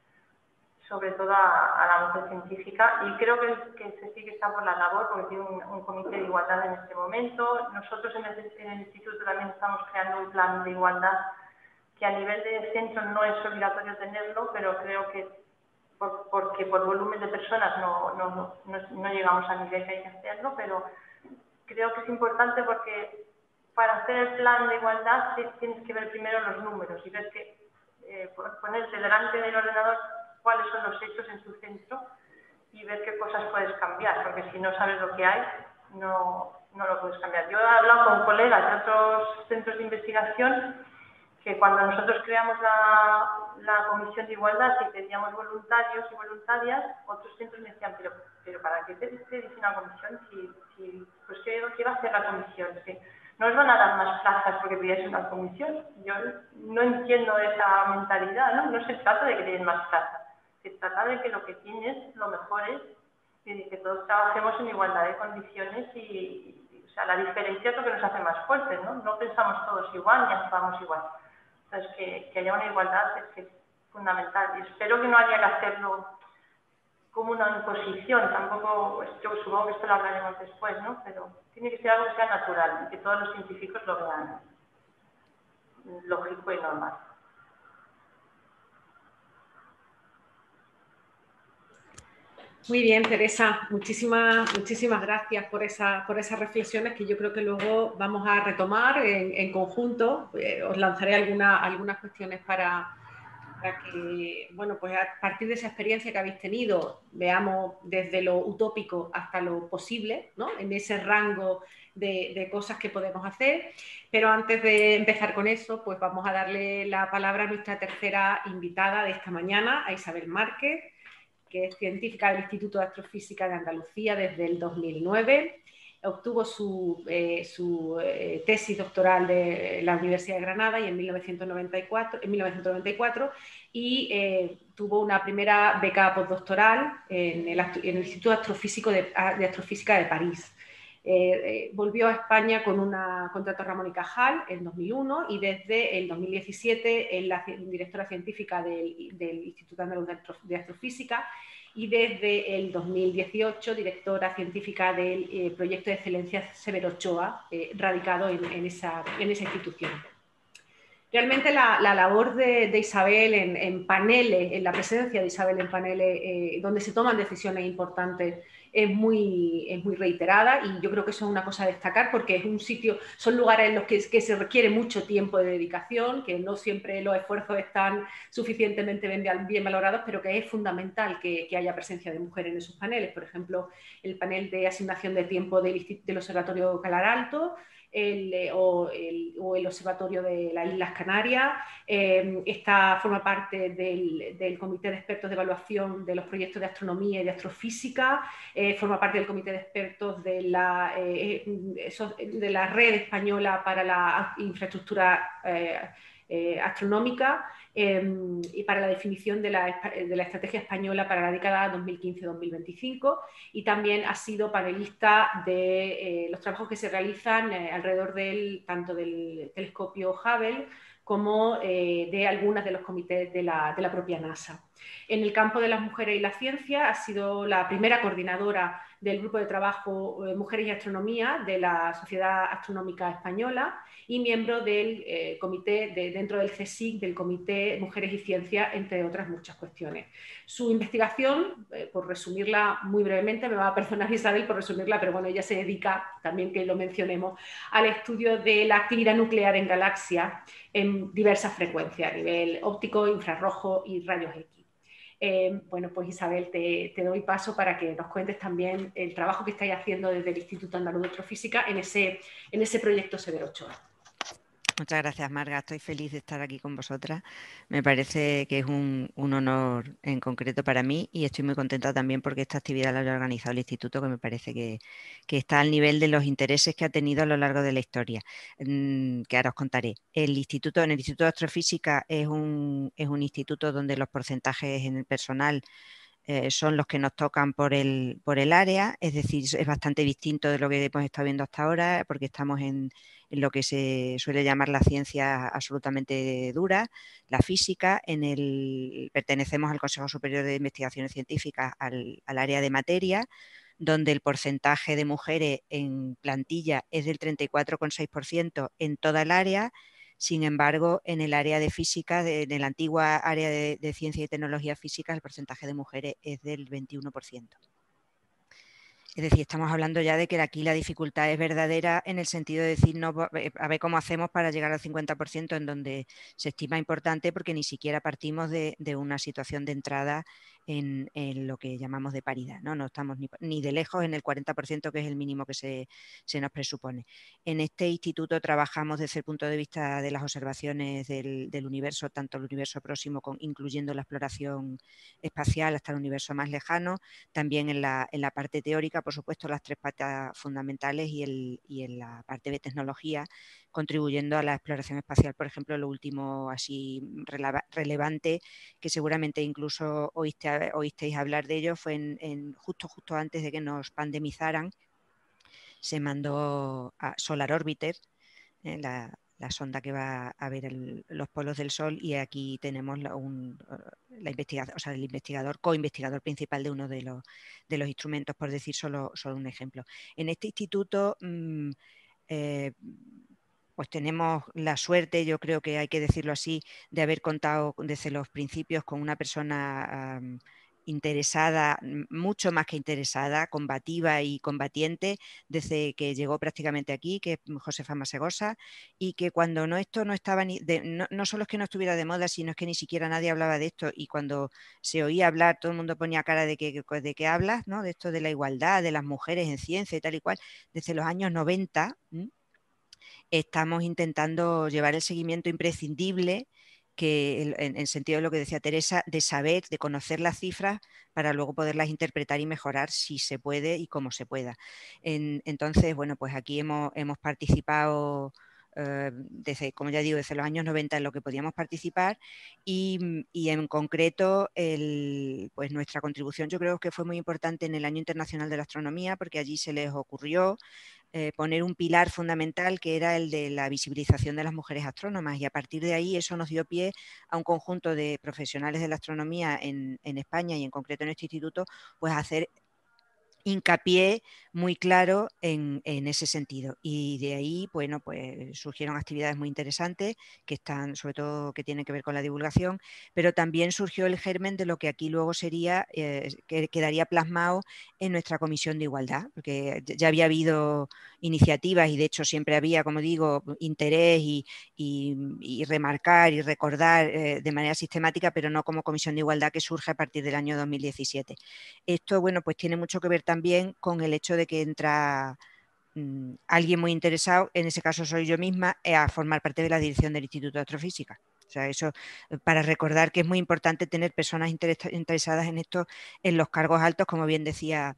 sobre todo a, a la mujer científica, y creo que, que el CSIC está por la labor porque tiene un, un comité de igualdad en este momento. Nosotros en el, en el instituto también estamos creando un plan de igualdad que a nivel de centro no es obligatorio tenerlo, pero creo que por, porque por volumen de personas no, no, no, no llegamos al nivel que hay que hacerlo, pero creo que es importante porque para hacer el plan de igualdad tienes que ver primero los números y ver que eh, ponerte delante del ordenador cuáles son los hechos en tu centro y ver qué cosas puedes cambiar, porque si no sabes lo que hay, no, no lo puedes cambiar. Yo he hablado con colegas de otros centros de investigación que cuando nosotros creamos la, la comisión de igualdad y pedíamos voluntarios y voluntarias, otros centros me decían, pero, pero ¿para qué te, te dice una comisión? Si, si, pues ¿qué, ¿qué va a hacer la comisión? Si no os van a dar más plazas porque pidáis una comisión. Yo no entiendo esa mentalidad, ¿no? No se trata de que te den más plazas. Se trata de que lo que tienes lo mejores y de que todos trabajemos en igualdad de condiciones y, y o sea, la diferencia es lo que nos hace más fuertes, ¿no? No pensamos todos igual ni actuamos igual. Entonces, que, que haya una igualdad es, que es fundamental y espero que no haya que hacerlo como una imposición, tampoco, pues, yo supongo que esto lo hablaremos después, ¿no? Pero tiene que ser algo que sea natural y que todos los científicos lo vean lógico y normal. Muy bien, Teresa, muchísimas, muchísimas gracias por, esa, por esas reflexiones que yo creo que luego vamos a retomar en, en conjunto. Eh, os lanzaré alguna, algunas cuestiones para, para que, bueno, pues a partir de esa experiencia que habéis tenido, veamos desde lo utópico hasta lo posible, ¿no? En ese rango de, de cosas que podemos hacer. Pero antes de empezar con eso, pues vamos a darle la palabra a nuestra tercera invitada de esta mañana, a Isabel Márquez, que es científica del Instituto de Astrofísica de Andalucía desde el dos mil nueve. Obtuvo su, eh, su eh, tesis doctoral de la Universidad de Granada y en mil novecientos noventa y cuatro, en mil novecientos noventa y cuatro y eh, tuvo una primera beca postdoctoral en el, en el Instituto Astrofísico de, de Astrofísica de París. Eh, eh, volvió a España con un contrato a Ramón y Cajal en dos mil uno y desde el dos mil diecisiete es la directora científica del, del Instituto Andaluz de Astrofísica y desde el dos mil dieciocho directora científica del eh, proyecto de excelencia Severo Ochoa, eh, radicado en, en, esa, en esa institución. Realmente la, la labor de, de Isabel en, en paneles, en la presencia de Isabel en paneles eh, donde se toman decisiones importantes es muy, es muy reiterada y yo creo que eso es una cosa a destacar porque es un sitio, son lugares en los que, que se requiere mucho tiempo de dedicación, que no siempre los esfuerzos están suficientemente bien, bien valorados, pero que es fundamental que, que haya presencia de mujeres en esos paneles. Por ejemplo, el panel de asignación de tiempo del, del Observatorio Calar Alto, El, o, el, o el Observatorio de las Islas Canarias, eh, esta forma parte del, del Comité de Expertos de Evaluación de los Proyectos de Astronomía y de Astrofísica, eh, forma parte del Comité de Expertos de la, eh, de la Red Española para la Infraestructura eh, eh, Astronómica eh, y para la definición de la, de la Estrategia Española para la década dos mil quince dos mil veinticinco y también ha sido panelista de eh, los trabajos que se realizan eh, alrededor del, tanto del telescopio Hubble como eh, de algunas de los comités de la, de la propia NASA. En el campo de las mujeres y la ciencia ha sido la primera coordinadora del grupo de trabajo eh, Mujeres y Astronomía de la Sociedad Astronómica Española y miembro del eh, comité de, dentro del C S I C, del Comité Mujeres y Ciencia, entre otras muchas cuestiones. Su investigación, eh, por resumirla muy brevemente, me va a perdonar Isabel por resumirla, pero bueno, ella se dedica, también que lo mencionemos, al estudio de la actividad nuclear en galaxias en diversas frecuencias, a nivel óptico, infrarrojo y rayos X. Eh, bueno, pues Isabel, te, te doy paso para que nos cuentes también el trabajo que estáis haciendo desde el Instituto Andaluz de Astrofísica en ese, en ese proyecto Severo Ochoa. Muchas gracias, Marga. Estoy feliz de estar aquí con vosotras. Me parece que es un, un honor en concreto para mí y estoy muy contenta también porque esta actividad la ha organizado el Instituto, que me parece que, que está al nivel de los intereses que ha tenido a lo largo de la historia, que ahora os contaré. El Instituto, en el Instituto de Astrofísica es un, es un instituto donde los porcentajes en el personal Eh, son los que nos tocan por el, por el área, es decir, es bastante distinto de lo que hemos estado viendo hasta ahora, porque estamos en, en lo que se suele llamar la ciencia absolutamente dura, la física, en el, pertenecemos al Consejo Superior de Investigaciones Científicas, al, al área de materia, donde el porcentaje de mujeres en plantilla es del treinta y cuatro coma seis por ciento en toda el área. Sin embargo, en el área de física, de, en la antigua área de, de ciencia y tecnología física, el porcentaje de mujeres es del veintiuno por ciento. Es decir, estamos hablando ya de que aquí la dificultad es verdadera en el sentido de decir, no, a ver cómo hacemos para llegar al cincuenta por ciento en donde se estima importante, porque ni siquiera partimos de, de una situación de entrada en, en lo que llamamos de paridad, ¿no? No estamos ni, ni de lejos en el cuarenta por ciento, que es el mínimo que se, se nos presupone. En este instituto trabajamos desde el punto de vista de las observaciones del, del universo, tanto el universo próximo, con, incluyendo la exploración espacial hasta el universo más lejano, también en la, en la parte teórica, por supuesto, las tres patas fundamentales y, el, y en la parte de tecnología, contribuyendo a la exploración espacial. Por ejemplo, lo último así releva, relevante, que seguramente incluso oíste, oísteis hablar de ello, fue en, en justo, justo antes de que nos pandemizaran, se mandó a Solar Orbiter, eh, la, la sonda que va a ver el, los polos del Sol, y aquí tenemos la, un, la investigación, o sea, el investigador, co-investigador principal de uno de los, de los instrumentos, por decir solo, solo un ejemplo. En este instituto mmm, eh, pues tenemos la suerte, yo creo que hay que decirlo así, de haber contado desde los principios con una persona um, interesada, mucho más que interesada, combativa y combatiente desde que llegó prácticamente aquí, que es Josefa Masegosa, y que cuando no esto no estaba ni de, no, no solo es que no estuviera de moda, sino es que ni siquiera nadie hablaba de esto, y cuando se oía hablar todo el mundo ponía cara de que de qué hablas, ¿no? De esto de la igualdad de las mujeres en ciencia y tal y cual. Desde los años noventa ¿m? Estamos intentando llevar el seguimiento imprescindible, que en el sentido de lo que decía Teresa, de saber, de conocer las cifras para luego poderlas interpretar y mejorar si se puede y cómo se pueda. En, entonces, bueno, pues aquí hemos, hemos participado eh, desde, como ya digo, desde los años noventa en lo que podíamos participar, y, y en concreto el, pues nuestra contribución yo creo que fue muy importante en el Año Internacional de la Astronomía, porque allí se les ocurrió Eh, poner un pilar fundamental que era el de la visibilización de las mujeres astrónomas, y a partir de ahí eso nos dio pie a un conjunto de profesionales de la astronomía en, en España y en concreto en este instituto, pues hacer hincapié muy claro en, en ese sentido, y de ahí bueno, pues surgieron actividades muy interesantes que están, sobre todo que tienen que ver con la divulgación, pero también surgió el germen de lo que aquí luego sería, eh, que quedaría plasmado en nuestra comisión de igualdad, porque ya había habido iniciativas y de hecho siempre había, como digo, interés y, y, y remarcar y recordar eh, de manera sistemática, pero no como comisión de igualdad que surge a partir del año dos mil diecisiete. Esto, bueno, pues tiene mucho que ver también con el hecho de que entra mmm, alguien muy interesado, en ese caso soy yo misma, a formar parte de la dirección del Instituto de Astrofísica. O sea, eso para recordar que es muy importante tener personas interesadas en esto en los cargos altos, como bien decía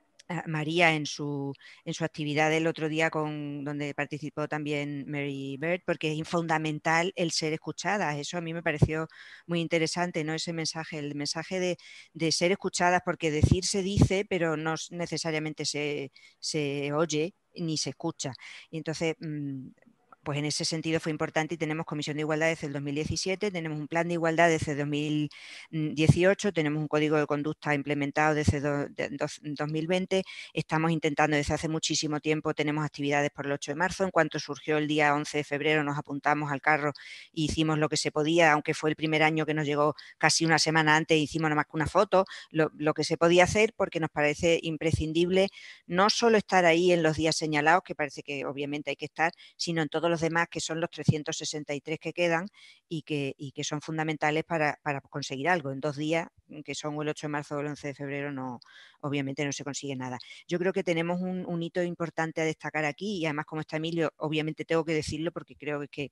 María en su, en su actividad del otro día, con, donde participó también Mary Bird, porque es fundamental el ser escuchadas. Eso a mí me pareció muy interesante, ¿no? Ese mensaje, el mensaje de, de ser escuchadas, porque decir se dice, pero no necesariamente se, se oye ni se escucha. Y entonces, pues en ese sentido fue importante, y tenemos comisión de igualdad desde el dos mil diecisiete, tenemos un plan de igualdad desde dos mil dieciocho, tenemos un código de conducta implementado desde dos mil veinte, estamos intentando desde hace muchísimo tiempo, tenemos actividades por el ocho de marzo, en cuanto surgió el día once de febrero nos apuntamos al carro e hicimos lo que se podía, aunque fue el primer año que nos llegó casi una semana antes, hicimos nada más que una foto, lo, lo que se podía hacer, porque nos parece imprescindible no solo estar ahí en los días señalados, que parece que obviamente hay que estar, sino en todos los demás, que son los trescientos sesenta y tres que quedan y que, y que son fundamentales para, para conseguir algo. En dos días, que son el ocho de marzo o el once de febrero, no, obviamente no se consigue nada. Yo creo que tenemos un, un hito importante a destacar aquí, y además como está Emilio, obviamente tengo que decirlo porque creo que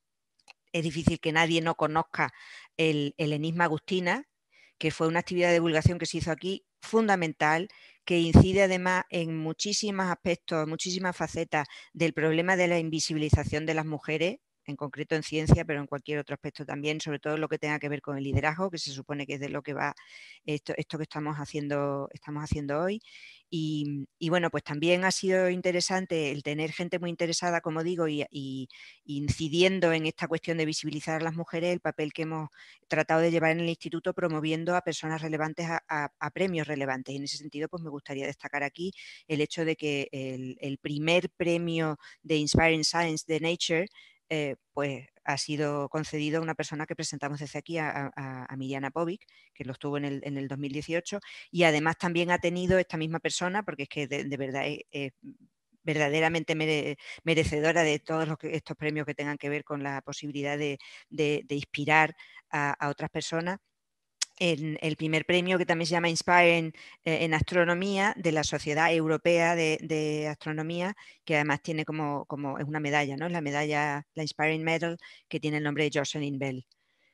es difícil que nadie no conozca el, el Enigma Agustina, que fue una actividad de divulgación que se hizo aquí fundamental, que incide además en muchísimos aspectos, muchísimas facetas del problema de la invisibilización de las mujeres, en concreto en ciencia, pero en cualquier otro aspecto también, sobre todo lo que tenga que ver con el liderazgo, que se supone que es de lo que va esto, esto que estamos haciendo, estamos haciendo hoy. Y, y bueno, pues también ha sido interesante el tener gente muy interesada, como digo, y, y, incidiendo en esta cuestión de visibilizar a las mujeres, el papel que hemos tratado de llevar en el instituto, promoviendo a personas relevantes a, a, a premios relevantes. Y en ese sentido, pues me gustaría destacar aquí el hecho de que el, el primer premio de Inspiring Science de Nature Eh, pues ha sido concedido a una persona que presentamos desde aquí, a, a, a Mirjana Povic, que lo estuvo en el, en el dos mil dieciocho, y además también ha tenido esta misma persona, porque es que de, de verdad es, es verdaderamente mere, merecedora de todos los que, estos premios que tengan que ver con la posibilidad de, de, de inspirar a, a otras personas. En el primer premio, que también se llama Inspiring eh, en Astronomía, de la Sociedad Europea de, de Astronomía, que además tiene como, como es una medalla, ¿no? Es la medalla, la Inspiring Medal, que tiene el nombre de Jocelyn Bell.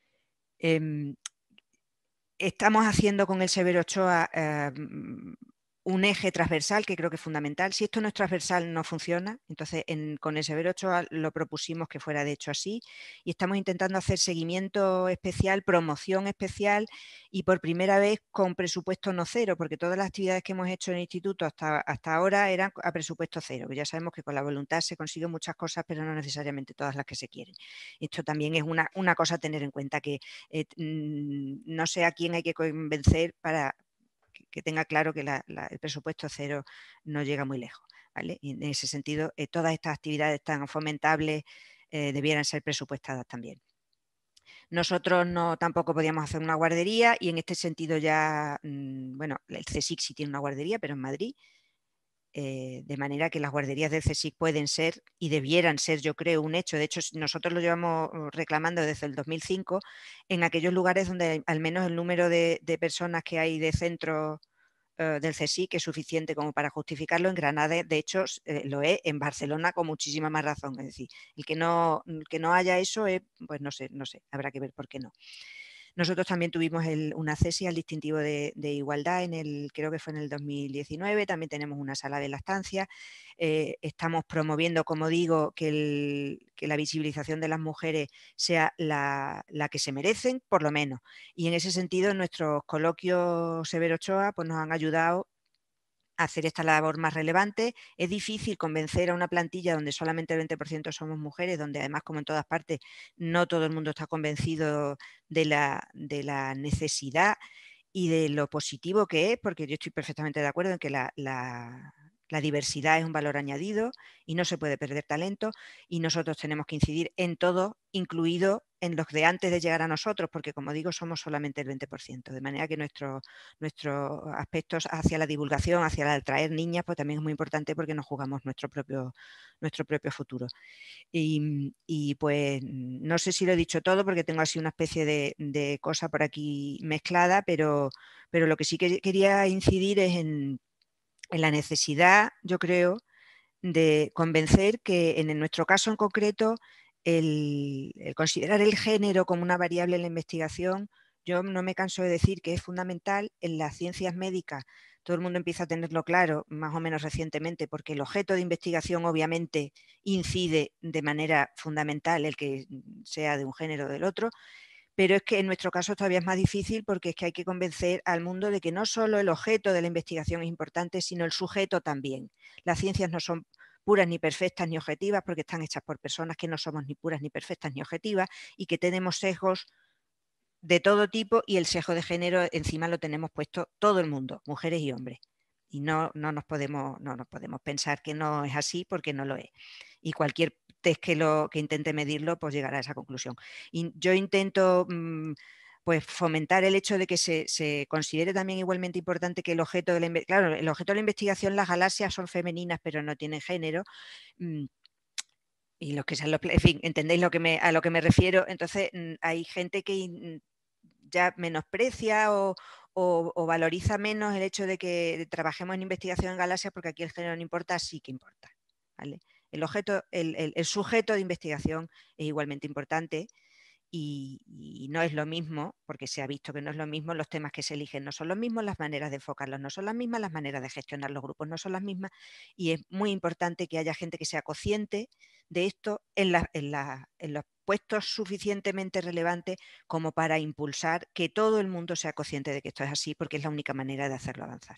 Eh, estamos haciendo con el Severo Ochoa eh, un eje transversal que creo que es fundamental. Si esto no es transversal, no funciona. Entonces, en, con el Severo Ochoa lo propusimos que fuera de hecho así, y estamos intentando hacer seguimiento especial, promoción especial, y por primera vez con presupuesto no cero, porque todas las actividades que hemos hecho en el instituto hasta, hasta ahora eran a presupuesto cero, que ya sabemos que con la voluntad se consiguen muchas cosas, pero no necesariamente todas las que se quieren. Esto también es una, una cosa a tener en cuenta, que eh, no sé a quién hay que convencer para que tenga claro que la, la, el presupuesto cero no llega muy lejos, ¿vale? Y en ese sentido, eh, todas estas actividades tan fomentables eh, debieran ser presupuestadas también. Nosotros no, tampoco podíamos hacer una guardería y en este sentido ya, bueno, el CSIC sí tiene una guardería, pero en Madrid, eh, de manera que las guarderías del CSIC pueden ser y debieran ser, yo creo, un hecho. De hecho, nosotros lo llevamos reclamando desde el dos mil cinco en aquellos lugares donde al menos el número de, de personas que hay de centros uh, del CSIC es suficiente como para justificarlo. En Granada, de hecho, eh, lo es, en Barcelona con muchísima más razón. Es decir, el que no, el que no haya eso, es, pues no sé, no sé, habrá que ver por qué no. Nosotros también tuvimos el, una cesi al distintivo de, de igualdad, en el, creo que fue en el dos mil diecinueve, también tenemos una sala de lactancia, eh, estamos promoviendo, como digo, que, el, que la visibilización de las mujeres sea la, la que se merecen, por lo menos. Y en ese sentido, nuestros coloquios Severo Ochoa pues, nos han ayudado a hacer esta labor más relevante. Es difícil convencer a una plantilla donde solamente el veinte por ciento somos mujeres, donde además, como en todas partes, no todo el mundo está convencido de la, de la necesidad y de lo positivo que es, porque yo estoy perfectamente de acuerdo en que la, la, la diversidad es un valor añadido y no se puede perder talento, y nosotros tenemos que incidir en todo, incluido en los de antes de llegar a nosotros, porque como digo, somos solamente el veinte por ciento, de manera que nuestros nuestro aspectos hacia la divulgación, hacia el atraer niñas, pues también es muy importante porque nos jugamos nuestro propio, nuestro propio futuro. Y, y pues no sé si lo he dicho todo porque tengo así una especie de, de cosa por aquí mezclada, pero, pero lo que sí que quería incidir es en, en la necesidad, yo creo, de convencer que en nuestro caso en concreto el, el considerar el género como una variable en la investigación, yo no me canso de decir que es fundamental en las ciencias médicas. Todo el mundo empieza a tenerlo claro más o menos recientemente, porque el objeto de investigación obviamente incide de manera fundamental el que sea de un género o del otro, pero es que en nuestro caso todavía es más difícil porque es que hay que convencer al mundo de que no solo el objeto de la investigación es importante, sino el sujeto también. Las ciencias no son puras ni perfectas ni objetivas porque están hechas por personas que no somos ni puras ni perfectas ni objetivas y que tenemos sesgos de todo tipo, y el sesgo de género encima lo tenemos puesto todo el mundo, mujeres y hombres. Y no, no, nos podemos, no nos podemos pensar que no es así porque no lo es. Y cualquier test que, lo, que intente medirlo, pues llegará a esa conclusión. Y yo intento mmm, pues fomentar el hecho de que se, se considere también igualmente importante que el objeto de la investigación, claro, el objeto de la investigación, las galaxias son femeninas, pero no tienen género. Mmm, y los que sean los, en fin, entendéis lo que me, a lo que me refiero. Entonces, mmm, hay gente que ya menosprecia o, o, o valoriza menos el hecho de que trabajemos en investigación en galaxias porque aquí el género no importa, sí que importa, ¿vale? El, objeto, el, el, el sujeto de investigación es igualmente importante. Y, y no es lo mismo, porque se ha visto que no es lo mismo, los temas que se eligen no son los mismos, las maneras de enfocarlos no son las mismas, las maneras de gestionar los grupos no son las mismas, y es muy importante que haya gente que sea consciente de esto en, la, en, la, en los puestos suficientemente relevantes como para impulsar que todo el mundo sea consciente de que esto es así, porque es la única manera de hacerlo avanzar.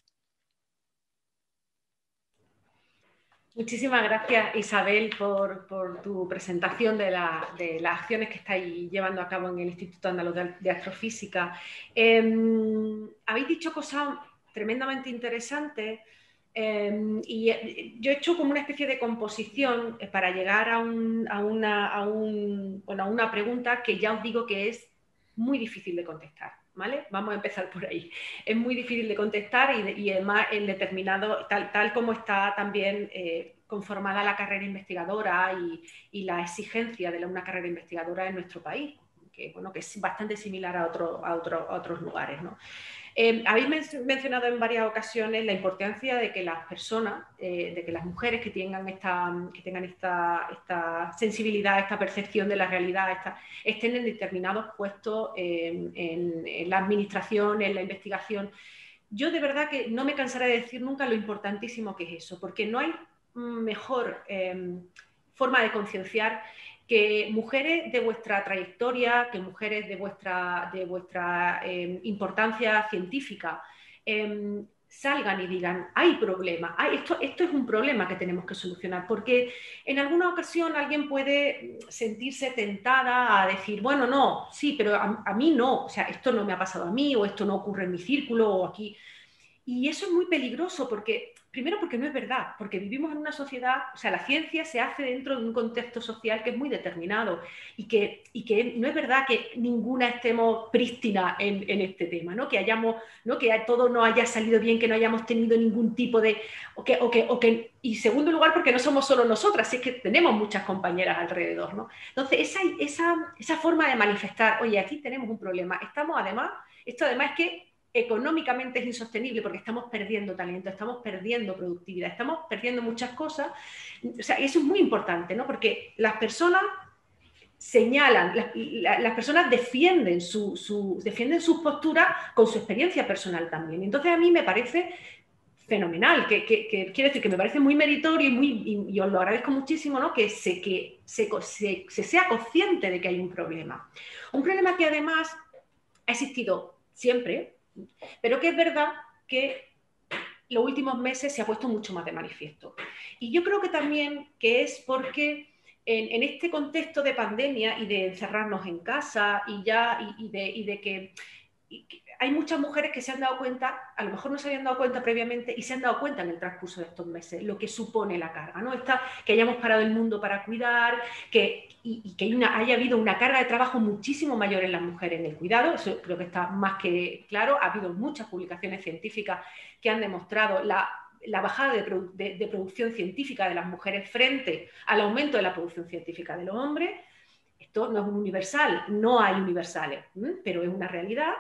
Muchísimas gracias, Isabel, por, por tu presentación de, la, de las acciones que estáis llevando a cabo en el Instituto Andaluz de Astrofísica. Eh, habéis dicho cosas tremendamente interesantes eh, y yo he hecho como una especie de composición para llegar a, un, a, una, a, un, bueno, a una pregunta que ya os digo que es muy difícil de contestar. ¿Vale? Vamos a empezar por ahí. Es muy difícil de contestar y, de, y además en determinado, tal, tal como está también eh, conformada la carrera investigadora y, y la exigencia de la, una carrera investigadora en nuestro país, que, bueno, que es bastante similar a, otro, a, otro, a otros lugares, ¿no? Eh, habéis men mencionado en varias ocasiones la importancia de que las personas, eh, de que las mujeres que tengan esta, que tengan esta, esta sensibilidad, esta percepción de la realidad, esta, estén en determinados puestos eh, en, en la administración, en la investigación. Yo de verdad que no me cansaré de decir nunca lo importantísimo que es eso, porque no hay mejor eh, forma de concienciar que mujeres de vuestra trayectoria, que mujeres de vuestra, de vuestra eh, importancia científica eh, salgan y digan, hay problema, hay, esto, esto es un problema que tenemos que solucionar, porque en alguna ocasión alguien puede sentirse tentada a decir, bueno, no, sí, pero a, a mí no, o sea, esto no me ha pasado a mí, o esto no ocurre en mi círculo, o aquí. Y eso es muy peligroso porque primero porque no es verdad, porque vivimos en una sociedad, o sea, la ciencia se hace dentro de un contexto social que es muy determinado y que, y que no es verdad que ninguna estemos prístina en, en este tema, ¿no? Que hayamos, ¿no? Que todo no haya salido bien, que no hayamos tenido ningún tipo de... O que, o que, o que, y segundo lugar, porque no somos solo nosotras, es que tenemos muchas compañeras alrededor, ¿no? Entonces, esa, esa, esa forma de manifestar, oye, aquí tenemos un problema, estamos además, esto además es que económicamente es insostenible porque estamos perdiendo talento, estamos perdiendo productividad, estamos perdiendo muchas cosas. O sea, eso es muy importante, ¿no? Porque las personas señalan, las, las personas defienden, su, su, defienden sus posturas con su experiencia personal también. Entonces a mí me parece fenomenal, que, que, que quiero decir que me parece muy meritorio y, muy, y, y os lo agradezco muchísimo, ¿no? Que, se, que se, se, se sea consciente de que hay un problema. Un problema que además ha existido siempre, pero que es verdad que los últimos meses se ha puesto mucho más de manifiesto. Y yo creo que también que es porque en, en este contexto de pandemia y de encerrarnos en casa y, ya, y, y, de, y de que, y que hay muchas mujeres que se han dado cuenta, a lo mejor no se habían dado cuenta previamente y se han dado cuenta en el transcurso de estos meses lo que supone la carga, ¿no? Esta, que hayamos parado el mundo para cuidar, que, y, y que hay una, haya habido una carga de trabajo muchísimo mayor en las mujeres en el cuidado, eso creo que está más que claro. Ha habido muchas publicaciones científicas que han demostrado la, la bajada de, produ de, de producción científica de las mujeres frente al aumento de la producción científica de los hombres. Esto no es un universal, no hay universales, ¿eh? Pero es una realidad.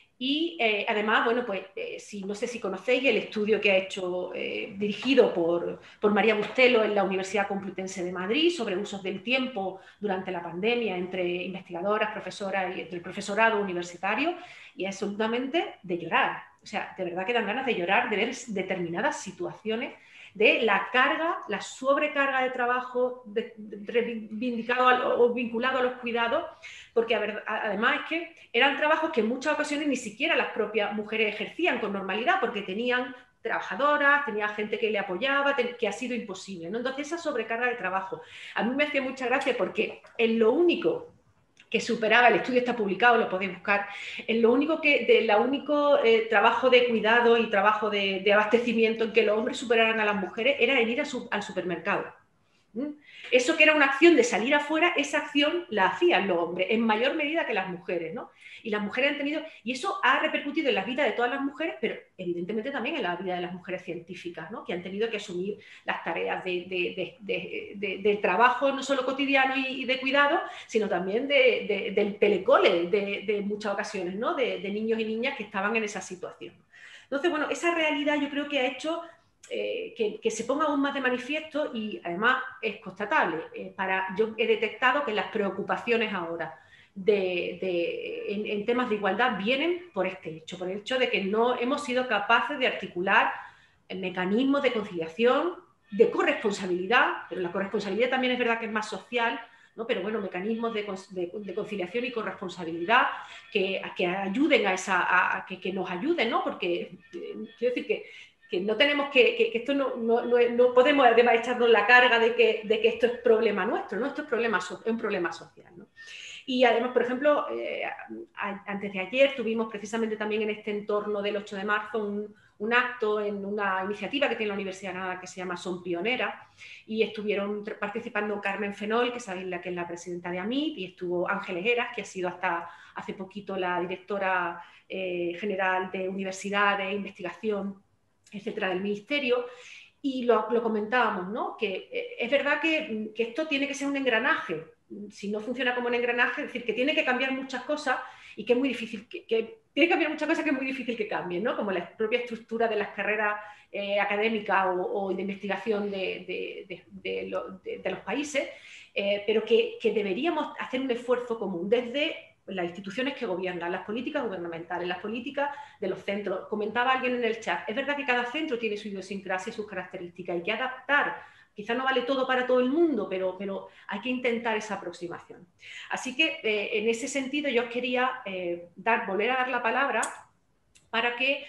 Y eh, además, bueno, pues eh, si, no sé si conocéis el estudio que ha hecho, eh, dirigido por, por María Bustelo en la Universidad Complutense de Madrid sobre usos del tiempo durante la pandemia entre investigadoras, profesoras y entre el profesorado universitario, y es absolutamente de llorar. O sea, de verdad que dan ganas de llorar de ver determinadas situaciones de la carga, la sobrecarga de trabajo de, de, reivindicado a, o vinculado a los cuidados, porque a ver, además es que eran trabajos que en muchas ocasiones ni siquiera las propias mujeres ejercían con normalidad, porque tenían trabajadoras, tenía gente que le apoyaba, que ha sido imposible, ¿no? Entonces esa sobrecarga de trabajo a mí me hacía mucha gracia porque en lo único que superaba, el estudio está publicado, lo podéis buscar, en lo único que, de la único eh, trabajo de cuidado y trabajo de, de abastecimiento en que los hombres superaran a las mujeres era en ir a su, al supermercado. ¿Mm? Eso que era una acción de salir afuera, esa acción la hacían los hombres, en mayor medida que las mujeres, ¿no? Y las mujeres han tenido, y eso ha repercutido en la vida de todas las mujeres, pero evidentemente también en la vida de las mujeres científicas, ¿no? Que han tenido que asumir las tareas de, de, de, de, de, de trabajo no solo cotidiano y, y de cuidado, sino también de, de, del telecole de, de muchas ocasiones, ¿no? De, de niños y niñas que estaban en esa situación. Entonces, bueno, esa realidad yo creo que ha hecho Eh, que, que se ponga aún más de manifiesto y además es constatable. Eh, para, yo he detectado que las preocupaciones ahora de, de, en, en temas de igualdad vienen por este hecho, por el hecho de que no hemos sido capaces de articular mecanismos de conciliación, de corresponsabilidad, pero la corresponsabilidad también es verdad que es más social, ¿no? Pero bueno, mecanismos de, de, de conciliación y corresponsabilidad que, que ayuden a esa, a, a que, que nos ayuden, ¿no? Porque eh, quiero decir que que no tenemos que, que, que esto no, no, no, no podemos además echarnos la carga de que, de que esto es problema nuestro, ¿no? Esto es, problema, es un problema social, ¿no? Y además, por ejemplo, eh, antes de ayer tuvimos precisamente también en este entorno del ocho de marzo un, un acto en una iniciativa que tiene la Universidad de Granada que se llama Son Pioneras, y estuvieron participando Carmen Fenol, que sabéis la que es la presidenta de A M I P, y estuvo Ángeles Heras, que ha sido hasta hace poquito la directora eh, general de Universidad de Investigación, etcétera, del Ministerio, y lo, lo comentábamos, ¿no? Que eh, es verdad que, que esto tiene que ser un engranaje. Si no funciona como un engranaje, es decir, que tiene que cambiar muchas cosas y que es muy difícil, que, que tiene que cambiar muchas cosas que es muy difícil que cambien, ¿no? Como la propia estructura de las carreras eh, académicas o, o de investigación de, de, de, de, lo, de, de los países, eh, pero que, que deberíamos hacer un esfuerzo común desde las instituciones que gobiernan, las políticas gubernamentales, las políticas de los centros. Comentaba alguien en el chat, es verdad que cada centro tiene su idiosincrasia y sus características, hay que adaptar, quizás no vale todo para todo el mundo, pero, pero hay que intentar esa aproximación. Así que eh, en ese sentido yo os quería eh, dar, volver a dar la palabra para que,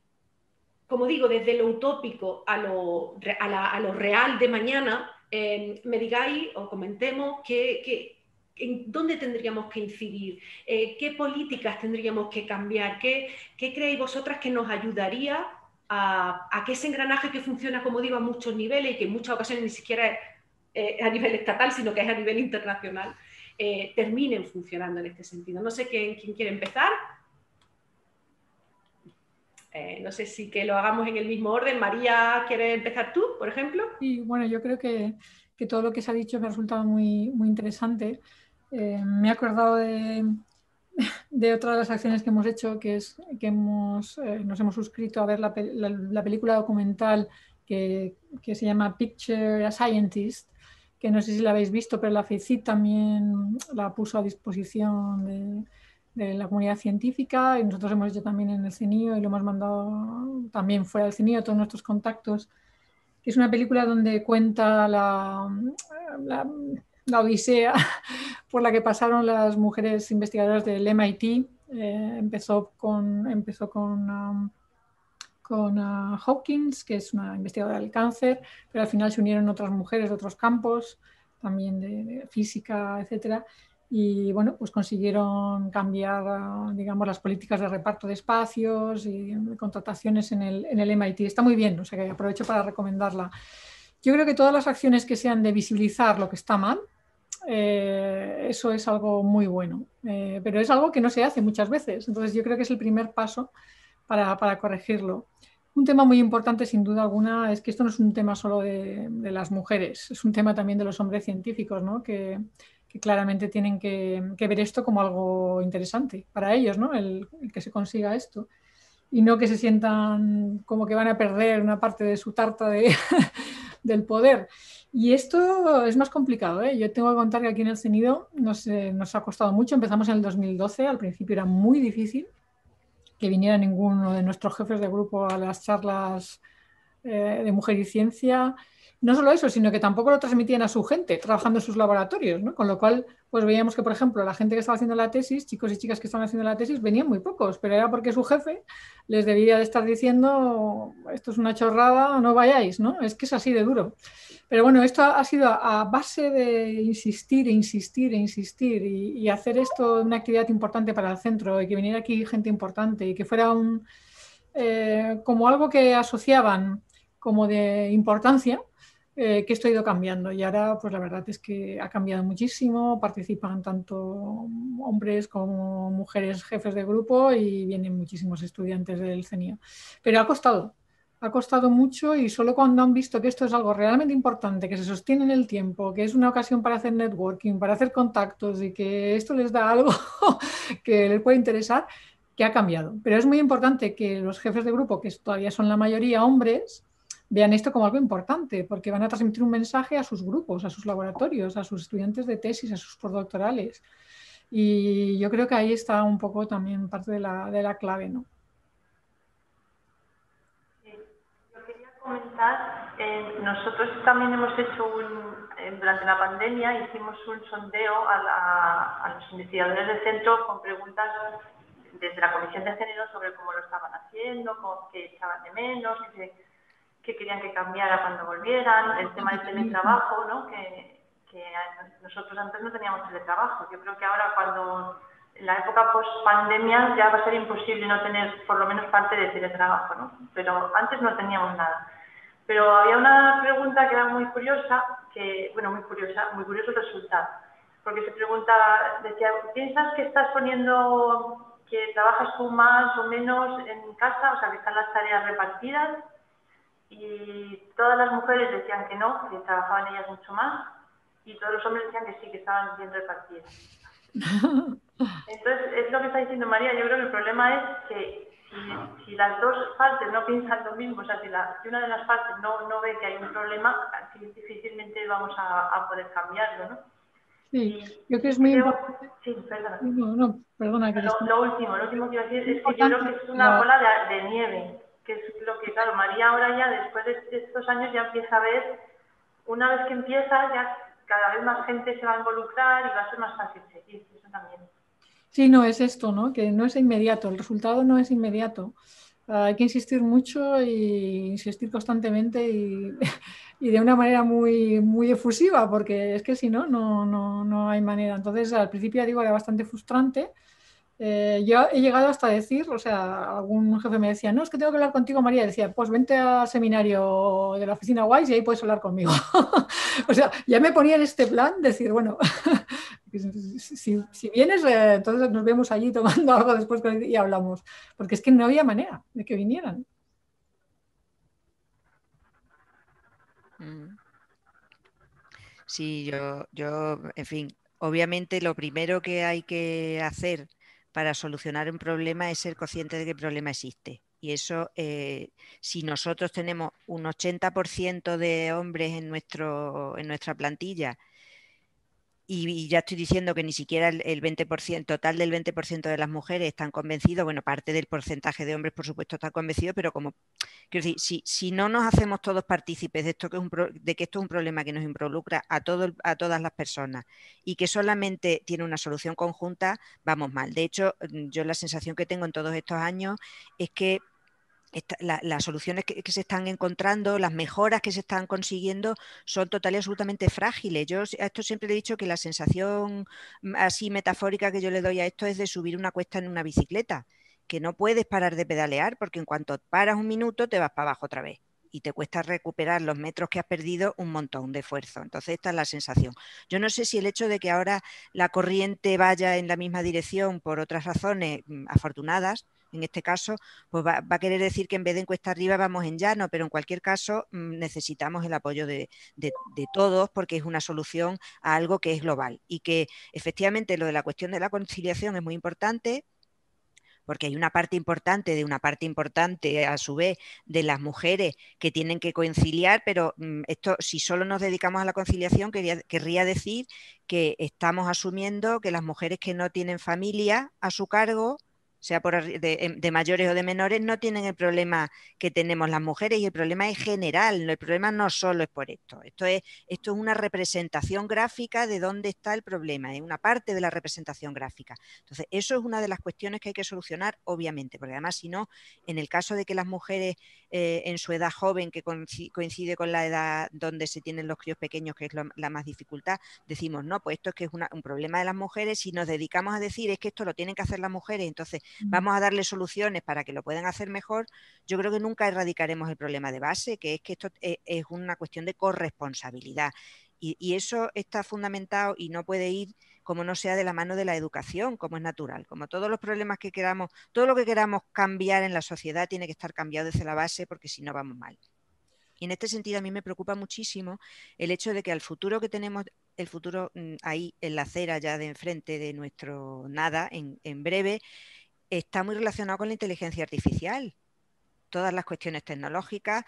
como digo, desde lo utópico a lo, a la, a lo real de mañana, eh, me digáis o comentemos que, que ¿en dónde tendríamos que incidir? Eh, ¿Qué políticas tendríamos que cambiar? ¿Qué, qué creéis vosotras que nos ayudaría a, a que ese engranaje que funciona, como digo, a muchos niveles y que en muchas ocasiones ni siquiera es eh, a nivel estatal, sino que es a nivel internacional, eh, terminen funcionando en este sentido. No sé quién, quién quiere empezar. Eh, no sé si que lo hagamos en el mismo orden. María, ¿quieres empezar tú, por ejemplo? Sí, bueno, yo creo que, que todo lo que se ha dicho me ha resultado muy, muy interesante. Eh, me he acordado de, de otra de las acciones que hemos hecho, que es que hemos, eh, nos hemos suscrito a ver la, la, la película documental que, que se llama Picture a Scientist, que no sé si la habéis visto, pero la FECIT también la puso a disposición de, de la comunidad científica, y nosotros hemos hecho también en el CENIO y lo hemos mandado también fuera del CENIO, todos nuestros contactos, que es una película donde cuenta la, la, la odisea por la que pasaron las mujeres investigadoras del M I T. Eh, empezó con, empezó con, um, con uh, Hawkins, que es una investigadora del cáncer, pero al final se unieron otras mujeres de otros campos, también de, de física, etcétera. Y bueno, pues consiguieron cambiar, uh, digamos, las políticas de reparto de espacios y de contrataciones en el, en el M I T. Está muy bien, o sea que aprovecho para recomendarla. Yo creo que todas las acciones que sean de visibilizar lo que está mal, eh, eso es algo muy bueno, eh, pero es algo que no se hace muchas veces. Entonces yo creo que es el primer paso para, para corregirlo. Un tema muy importante, sin duda alguna, es que esto no es un tema solo de, de las mujeres, es un tema también de los hombres científicos, ¿no? que, que claramente tienen que, que ver esto como algo interesante para ellos, ¿no? el, el que se consiga esto. Y no que se sientan como que van a perder una parte de su tarta de, del poder. Y esto es más complicado, ¿eh? Yo tengo que contar que aquí en el CENIDO nos, eh, nos ha costado mucho. Empezamos en el dos mil doce, al principio era muy difícil que viniera ninguno de nuestros jefes de grupo a las charlas eh, de Mujer y Ciencia. No solo eso, sino que tampoco lo transmitían a su gente trabajando en sus laboratorios, ¿no? Con lo cual, pues veíamos que, por ejemplo, la gente que estaba haciendo la tesis, chicos y chicas que estaban haciendo la tesis, venían muy pocos, pero era porque su jefe les debía de estar diciendo, esto es una chorrada, no vayáis, ¿no? Es que es así de duro. Pero bueno, esto ha sido a base de insistir e insistir e insistir y, y hacer esto una actividad importante para el centro, y que viniera aquí gente importante y que fuera un, eh, como algo que asociaban como de importancia, eh, que esto ha ido cambiando, y ahora pues la verdad es que ha cambiado muchísimo. Participan tanto hombres como mujeres jefes de grupo y vienen muchísimos estudiantes del CENIO, pero ha costado ha costado mucho, y solo cuando han visto que esto es algo realmente importante, que se sostiene en el tiempo, que es una ocasión para hacer networking, para hacer contactos, y que esto les da algo que les puede interesar, que ha cambiado. Pero es muy importante que los jefes de grupo, que todavía son la mayoría hombres, vean esto como algo importante, porque van a transmitir un mensaje a sus grupos, a sus laboratorios, a sus estudiantes de tesis, a sus postdoctorales. Y yo creo que ahí está un poco también parte de la, de la clave, ¿no? Comentar, eh, nosotros también hemos hecho un, eh, durante la pandemia hicimos un sondeo a, la, a los investigadores del centro con preguntas desde la Comisión de Género sobre cómo lo estaban haciendo, cómo, qué echaban de menos, qué, qué querían que cambiara cuando volvieran, el tema del teletrabajo, ¿no? que, que nosotros antes no teníamos teletrabajo. Yo creo que ahora, cuando en la época post-pandemia, ya va a ser imposible no tener por lo menos parte de teletrabajo, ¿no? Pero antes no teníamos nada. Pero había una pregunta que era muy curiosa, que, bueno, muy curiosa, muy curioso el resultado, porque se preguntaba, decía, ¿piensas que estás poniendo, que trabajas tú más o menos en casa, o sea, que están las tareas repartidas? Y todas las mujeres decían que no, que trabajaban ellas mucho más, y todos los hombres decían que sí, que estaban bien repartidas. Entonces, es lo que está diciendo María. Yo creo que el problema es que si, si las dos partes no piensan lo mismo, o sea, si, la, si una de las partes no, no ve que hay un problema, difícilmente vamos a, a poder cambiarlo, ¿no? Sí, y, yo creo que es muy creo, importante. Sí, perdona. No, no, perdona. Que lo, lo último, lo último que iba a decir es que yo creo que es una bola de, de nieve, que es lo que, claro, María ahora ya, después de estos años, ya empieza a ver, una vez que empieza, ya cada vez más gente se va a involucrar y va a ser más fácil seguir, eso también. Sí, no, es esto, ¿no? Que no es inmediato, el resultado no es inmediato. Uh, hay que insistir mucho y insistir constantemente y, y de una manera muy, muy efusiva, porque es que si no, no, no, no hay manera. Entonces, al principio, ya digo, era bastante frustrante, Eh, yo he llegado hasta decir, o sea, algún jefe me decía, no, es que tengo que hablar contigo, María. Y decía, pues vente al seminario de la oficina Wise y ahí puedes hablar conmigo. O sea, ya me ponía en este plan, decir, bueno, si, si vienes, eh, entonces nos vemos allí tomando algo después y hablamos. Porque es que no había manera de que vinieran. Sí, yo, yo, en fin, obviamente lo primero que hay que hacer para solucionar un problema es ser consciente de que el problema existe. Y eso, eh, si nosotros tenemos un ochenta por ciento de hombres en, nuestro, en nuestra plantilla, y, y ya estoy diciendo que ni siquiera el, el veinte por ciento, total del veinte por ciento de las mujeres están convencidos, bueno, parte del porcentaje de hombres, por supuesto, está convencido, pero como, quiero decir, si, si no nos hacemos todos partícipes de, esto que es un pro, de que esto es un problema que nos involucra a, todo, a todas las personas y que solamente tiene una solución conjunta, vamos mal. De hecho, yo la sensación que tengo en todos estos años es que Esta, la, las soluciones que, que se están encontrando, las mejoras que se están consiguiendo son total y absolutamente frágiles. Yo a esto siempre le he dicho que la sensación así metafórica que yo le doy a esto es de subir una cuesta en una bicicleta, que no puedes parar de pedalear porque en cuanto paras un minuto te vas para abajo otra vez y te cuesta recuperar los metros que has perdido un montón de esfuerzo. Entonces esta es la sensación. Yo no sé si el hecho de que ahora la corriente vaya en la misma dirección por otras razones afortunadas, en este caso, pues va, va a querer decir que en vez de en cuesta arriba vamos en llano, pero en cualquier caso mmm, necesitamos el apoyo de, de, de todos porque es una solución a algo que es global y que efectivamente lo de la cuestión de la conciliación es muy importante, porque hay una parte importante de una parte importante a su vez de las mujeres que tienen que conciliar, pero mmm, esto si solo nos dedicamos a la conciliación quería, querría decir que estamos asumiendo que las mujeres que no tienen familia a su cargo, sea por de, de mayores o de menores, no tienen el problema que tenemos las mujeres y el problema es general, el problema no solo es por esto, esto es, esto es una representación gráfica de dónde está el problema, es una parte de la representación gráfica. Entonces, eso es una de las cuestiones que hay que solucionar, obviamente, porque además, si no, en el caso de que las mujeres eh, en su edad joven, que coincide con la edad donde se tienen los críos pequeños, que es lo, la más dificultad, decimos, no, pues esto es que es una, un problema de las mujeres, si nos dedicamos a decir es que esto lo tienen que hacer las mujeres, entonces vamos a darle soluciones para que lo puedan hacer mejor, yo creo que nunca erradicaremos el problema de base, que es que esto es, es una cuestión de corresponsabilidad. Y, y eso está fundamentado y no puede ir como no sea de la mano de la educación, como es natural. Como todos los problemas que queramos, todo lo que queramos cambiar en la sociedad tiene que estar cambiado desde la base porque si no vamos mal. Y en este sentido a mí me preocupa muchísimo el hecho de que al futuro que tenemos, el futuro ahí en la acera ya de enfrente de nuestro nada, en, en breve, está muy relacionado con la inteligencia artificial. Todas las cuestiones tecnológicas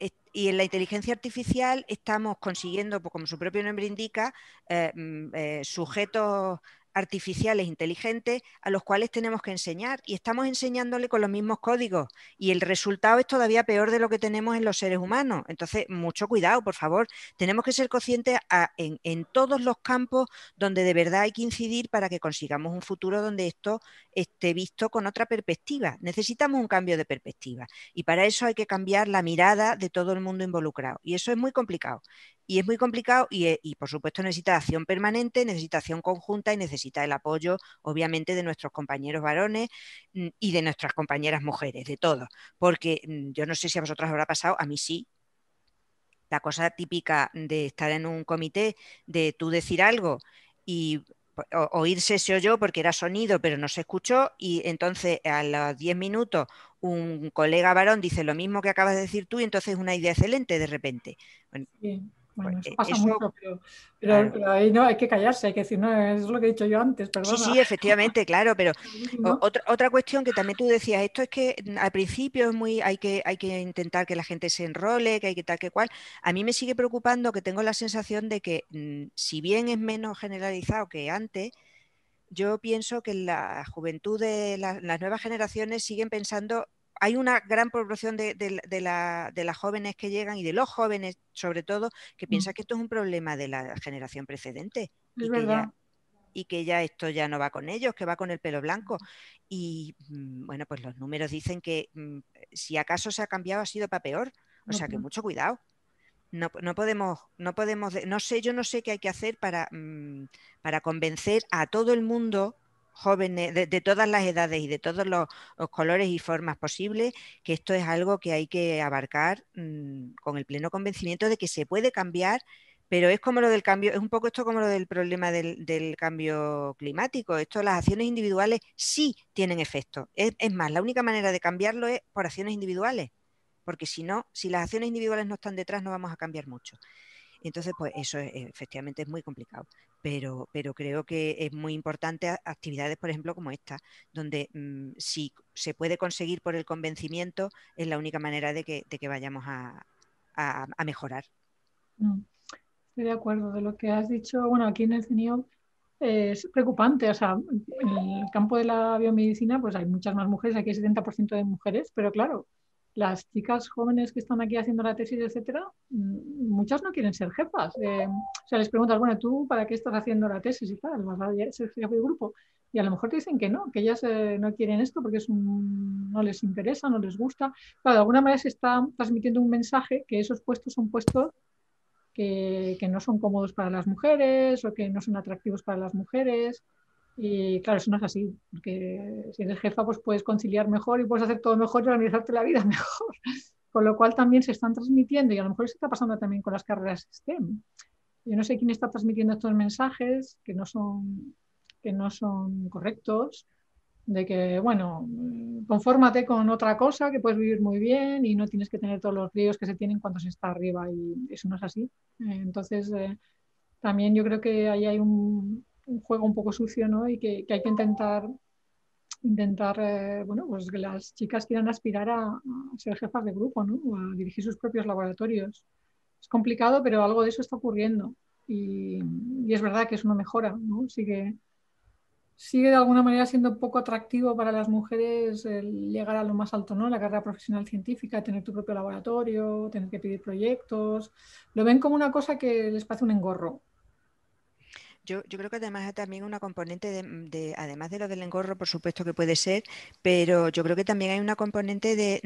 y en la inteligencia artificial estamos consiguiendo, pues como su propio nombre indica, eh, eh, sujetos artificiales inteligentes a los cuales tenemos que enseñar y estamos enseñándole con los mismos códigos y el resultado es todavía peor de lo que tenemos en los seres humanos. Entonces, mucho cuidado, por favor. Tenemos que ser conscientes a, en, en todos los campos donde de verdad hay que incidir para que consigamos un futuro donde esto esté visto con otra perspectiva. Necesitamos un cambio de perspectiva y para eso hay que cambiar la mirada de todo el mundo involucrado y eso es muy complicado. Y es muy complicado y, y, por supuesto, necesita acción permanente, necesita acción conjunta y necesita el apoyo, obviamente, de nuestros compañeros varones y de nuestras compañeras mujeres, de todos. Porque yo no sé si a vosotras habrá pasado, a mí sí. La cosa típica de estar en un comité, de tú decir algo y o, oírse se oyó porque era sonido, pero no se escuchó y entonces a los diez minutos un colega varón dice lo mismo que acabas de decir tú y entonces es una idea excelente de repente. Bueno, sí. Bueno, eso pues pasa eso, mucho, pero, pero, claro. pero ahí no hay que callarse, hay que decir, no, es lo que he dicho yo antes, perdona. Sí, sí, efectivamente, claro, pero ¿no? otra, otra cuestión que también tú decías, esto es que al principio es muy, hay que, hay que intentar que la gente se enrole, que hay que tal que cual. A mí me sigue preocupando que tengo la sensación de que mmm, si bien es menos generalizado que antes, yo pienso que la juventud de la, las nuevas generaciones siguen pensando, hay una gran proporción de, de, de, la, de las jóvenes que llegan y de los jóvenes sobre todo, que mm. piensan que esto es un problema de la generación precedente. Es y verdad. que ya y que ya esto ya no va con ellos, que va con el pelo blanco. Y bueno, pues los números dicen que si acaso se ha cambiado ha sido para peor. O sea que mucho cuidado. No, no podemos, no podemos, no sé, yo no sé qué hay que hacer para, para convencer a todo el mundo jóvenes, de, de todas las edades y de todos los, los colores y formas posibles, que esto es algo que hay que abarcar mmm, con el pleno convencimiento de que se puede cambiar, pero es como lo del cambio, es un poco esto como lo del problema del, del cambio climático. Esto, las acciones individuales sí tienen efecto. Es, es más, la única manera de cambiarlo es por acciones individuales, porque si no, si las acciones individuales no están detrás, no vamos a cambiar mucho. Entonces, pues eso es, efectivamente es muy complicado, pero, pero creo que es muy importante actividades, por ejemplo, como esta, donde mmm, si se puede conseguir por el convencimiento, es la única manera de que, de que vayamos a, a, a mejorar. Estoy de acuerdo de lo que has dicho. Bueno, aquí en el CENIO eh, es preocupante. O sea, en el campo de la biomedicina pues hay muchas más mujeres, aquí hay setenta por ciento de mujeres, pero claro, las chicas jóvenes que están aquí haciendo la tesis, etcétera, muchas no quieren ser jefas. Eh, o sea, les preguntas, bueno, ¿tú para qué estás haciendo la tesis y tal? ¿Vas a ser jefe de grupo? Y a lo mejor te dicen que no, que ellas eh, no quieren esto porque es un, no les interesa, no les gusta. Claro, de alguna manera se está transmitiendo un mensaje que esos puestos son puestos que, que no son cómodos para las mujeres o que no son atractivos para las mujeres. Y claro, eso no es así, porque si eres jefa, pues puedes conciliar mejor y puedes hacer todo mejor y organizarte la vida mejor. Con lo cual también se están transmitiendo, y a lo mejor eso está pasando también con las carreras STEM. Yo no sé quién está transmitiendo estos mensajes que no son, que no son correctos, de que, bueno, confórmate con otra cosa, que puedes vivir muy bien y no tienes que tener todos los ríos que se tienen cuando se está arriba, y eso no es así. Entonces, eh, también yo creo que ahí hay un, un juego un poco sucio, ¿no? Y que, que hay que intentar, intentar eh, bueno, pues que las chicas quieran aspirar a, a ser jefas de grupo, ¿no? O a dirigir sus propios laboratorios. Es complicado, pero algo de eso está ocurriendo. Y, y es verdad que eso no mejora, ¿no? Sigue, sigue de alguna manera siendo poco atractivo para las mujeres el llegar a lo más alto, ¿no? La carrera profesional científica, tener tu propio laboratorio, tener que pedir proyectos. Lo ven como una cosa que les parece un engorro. Yo, yo creo que además hay también una componente de, de, además de lo del engorro, por supuesto que puede ser, pero yo creo que también hay una componente de,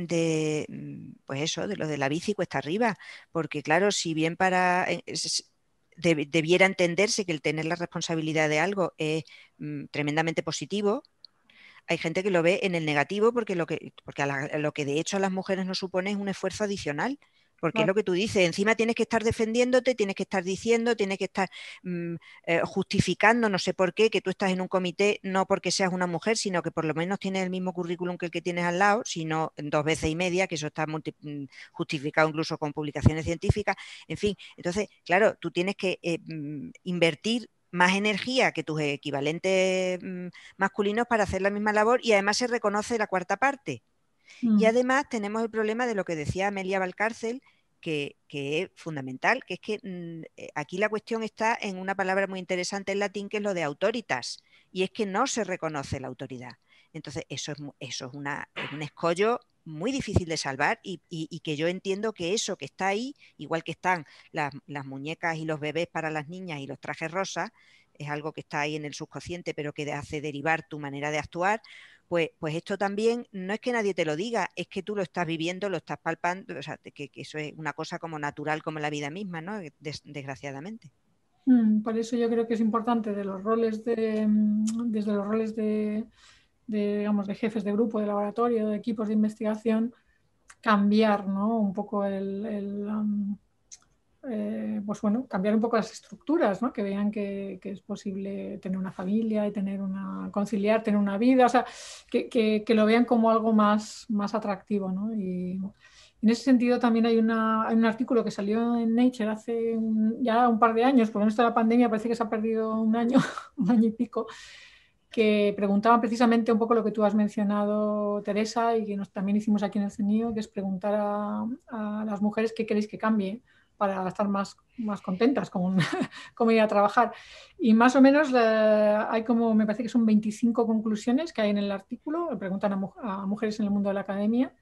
de pues eso, de lo de la bici cuesta arriba, porque claro, si bien para es, de, debiera entenderse que el tener la responsabilidad de algo es mm, tremendamente positivo, hay gente que lo ve en el negativo porque lo que, porque a la, a lo que de hecho a las mujeres nos supone es un esfuerzo adicional. Porque claro, es lo que tú dices, encima tienes que estar defendiéndote, tienes que estar diciendo, tienes que estar mmm, eh, justificando, no sé por qué, que tú estás en un comité, no porque seas una mujer, sino que por lo menos tienes el mismo currículum que el que tienes al lado, sino dos veces y media, que eso está multi, justificado incluso con publicaciones científicas. En fin, entonces, claro, tú tienes que eh, invertir más energía que tus equivalentes mmm, masculinos para hacer la misma labor, y además se reconoce la cuarta parte. Mm. Y además tenemos el problema de lo que decía Amelia Valcárcel, que, que es fundamental, que es que mmm, aquí la cuestión está en una palabra muy interesante en latín, que es lo de autoritas, y es que no se reconoce la autoridad. Entonces eso es, eso es, una, es un escollo muy difícil de salvar, y, y, y que yo entiendo que eso que está ahí, igual que están las, las muñecas y los bebés para las niñas y los trajes rosas, es algo que está ahí en el subconsciente, pero que hace derivar tu manera de actuar. Pues, pues esto también no es que nadie te lo diga, es que tú lo estás viviendo, lo estás palpando, o sea, que, que eso es una cosa como natural, como la vida misma, ¿no? Des, desgraciadamente. Mm, por eso yo creo que es importante de los roles de, desde los roles de, de, digamos, de jefes de grupo, de laboratorio, de equipos de investigación, cambiar, ¿no? Un poco el, el um, eh, pues bueno, cambiar un poco las estructuras, ¿no? Que vean que, que es posible tener una familia y tener una, conciliar, tener una vida, o sea, que, que, que lo vean como algo más, más atractivo, ¿no? Y en ese sentido también hay, una, hay un artículo que salió en Nature hace un, ya un par de años, porque en esto de la pandemia parece que se ha perdido un año, un año y pico, que preguntaban precisamente un poco lo que tú has mencionado, Teresa, y que nos, también hicimos aquí en el CENIO, que es preguntar a, a las mujeres qué queréis que cambie para estar más, más contentas con cómo ir a trabajar. Y más o menos eh, hay como, me parece que son veinticinco conclusiones que hay en el artículo, preguntan a, a mujeres en el mundo de la academia,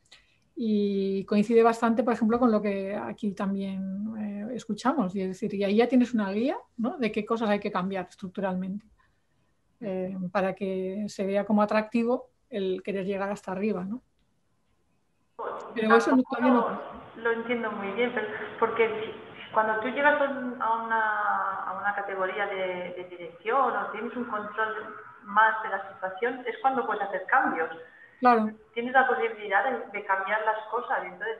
y coincide bastante, por ejemplo, con lo que aquí también eh, escuchamos. Y es decir, y ahí ya tienes una guía, ¿no? De qué cosas hay que cambiar estructuralmente eh, para que se vea como atractivo el querer llegar hasta arriba, ¿no? Pero eso no, todavía no... Lo entiendo muy bien, pero porque cuando tú llegas a una, a una categoría de, de dirección o tienes un control más de la situación, es cuando puedes hacer cambios. Claro. Tienes la posibilidad de, de cambiar las cosas. Y entonces,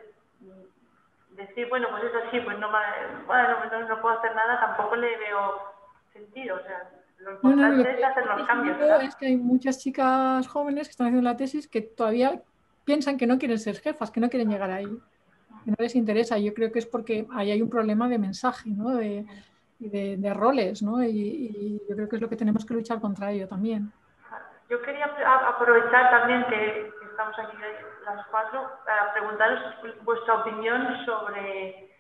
decir, bueno, pues es así, pues no, bueno, no, no puedo hacer nada, tampoco le veo sentido. O sea, lo importante no, no, lo es hacer los cambios. Es que hay muchas chicas jóvenes que están haciendo la tesis que todavía piensan que no quieren ser jefas, que no quieren llegar ahí, que no les interesa. Yo creo que es porque ahí hay un problema de mensaje, ¿no? de, de, de roles, ¿no? Y, y yo creo que es lo que tenemos que luchar contra ello también. Yo quería aprovechar también que estamos aquí las cuatro para preguntaros vuestra opinión sobre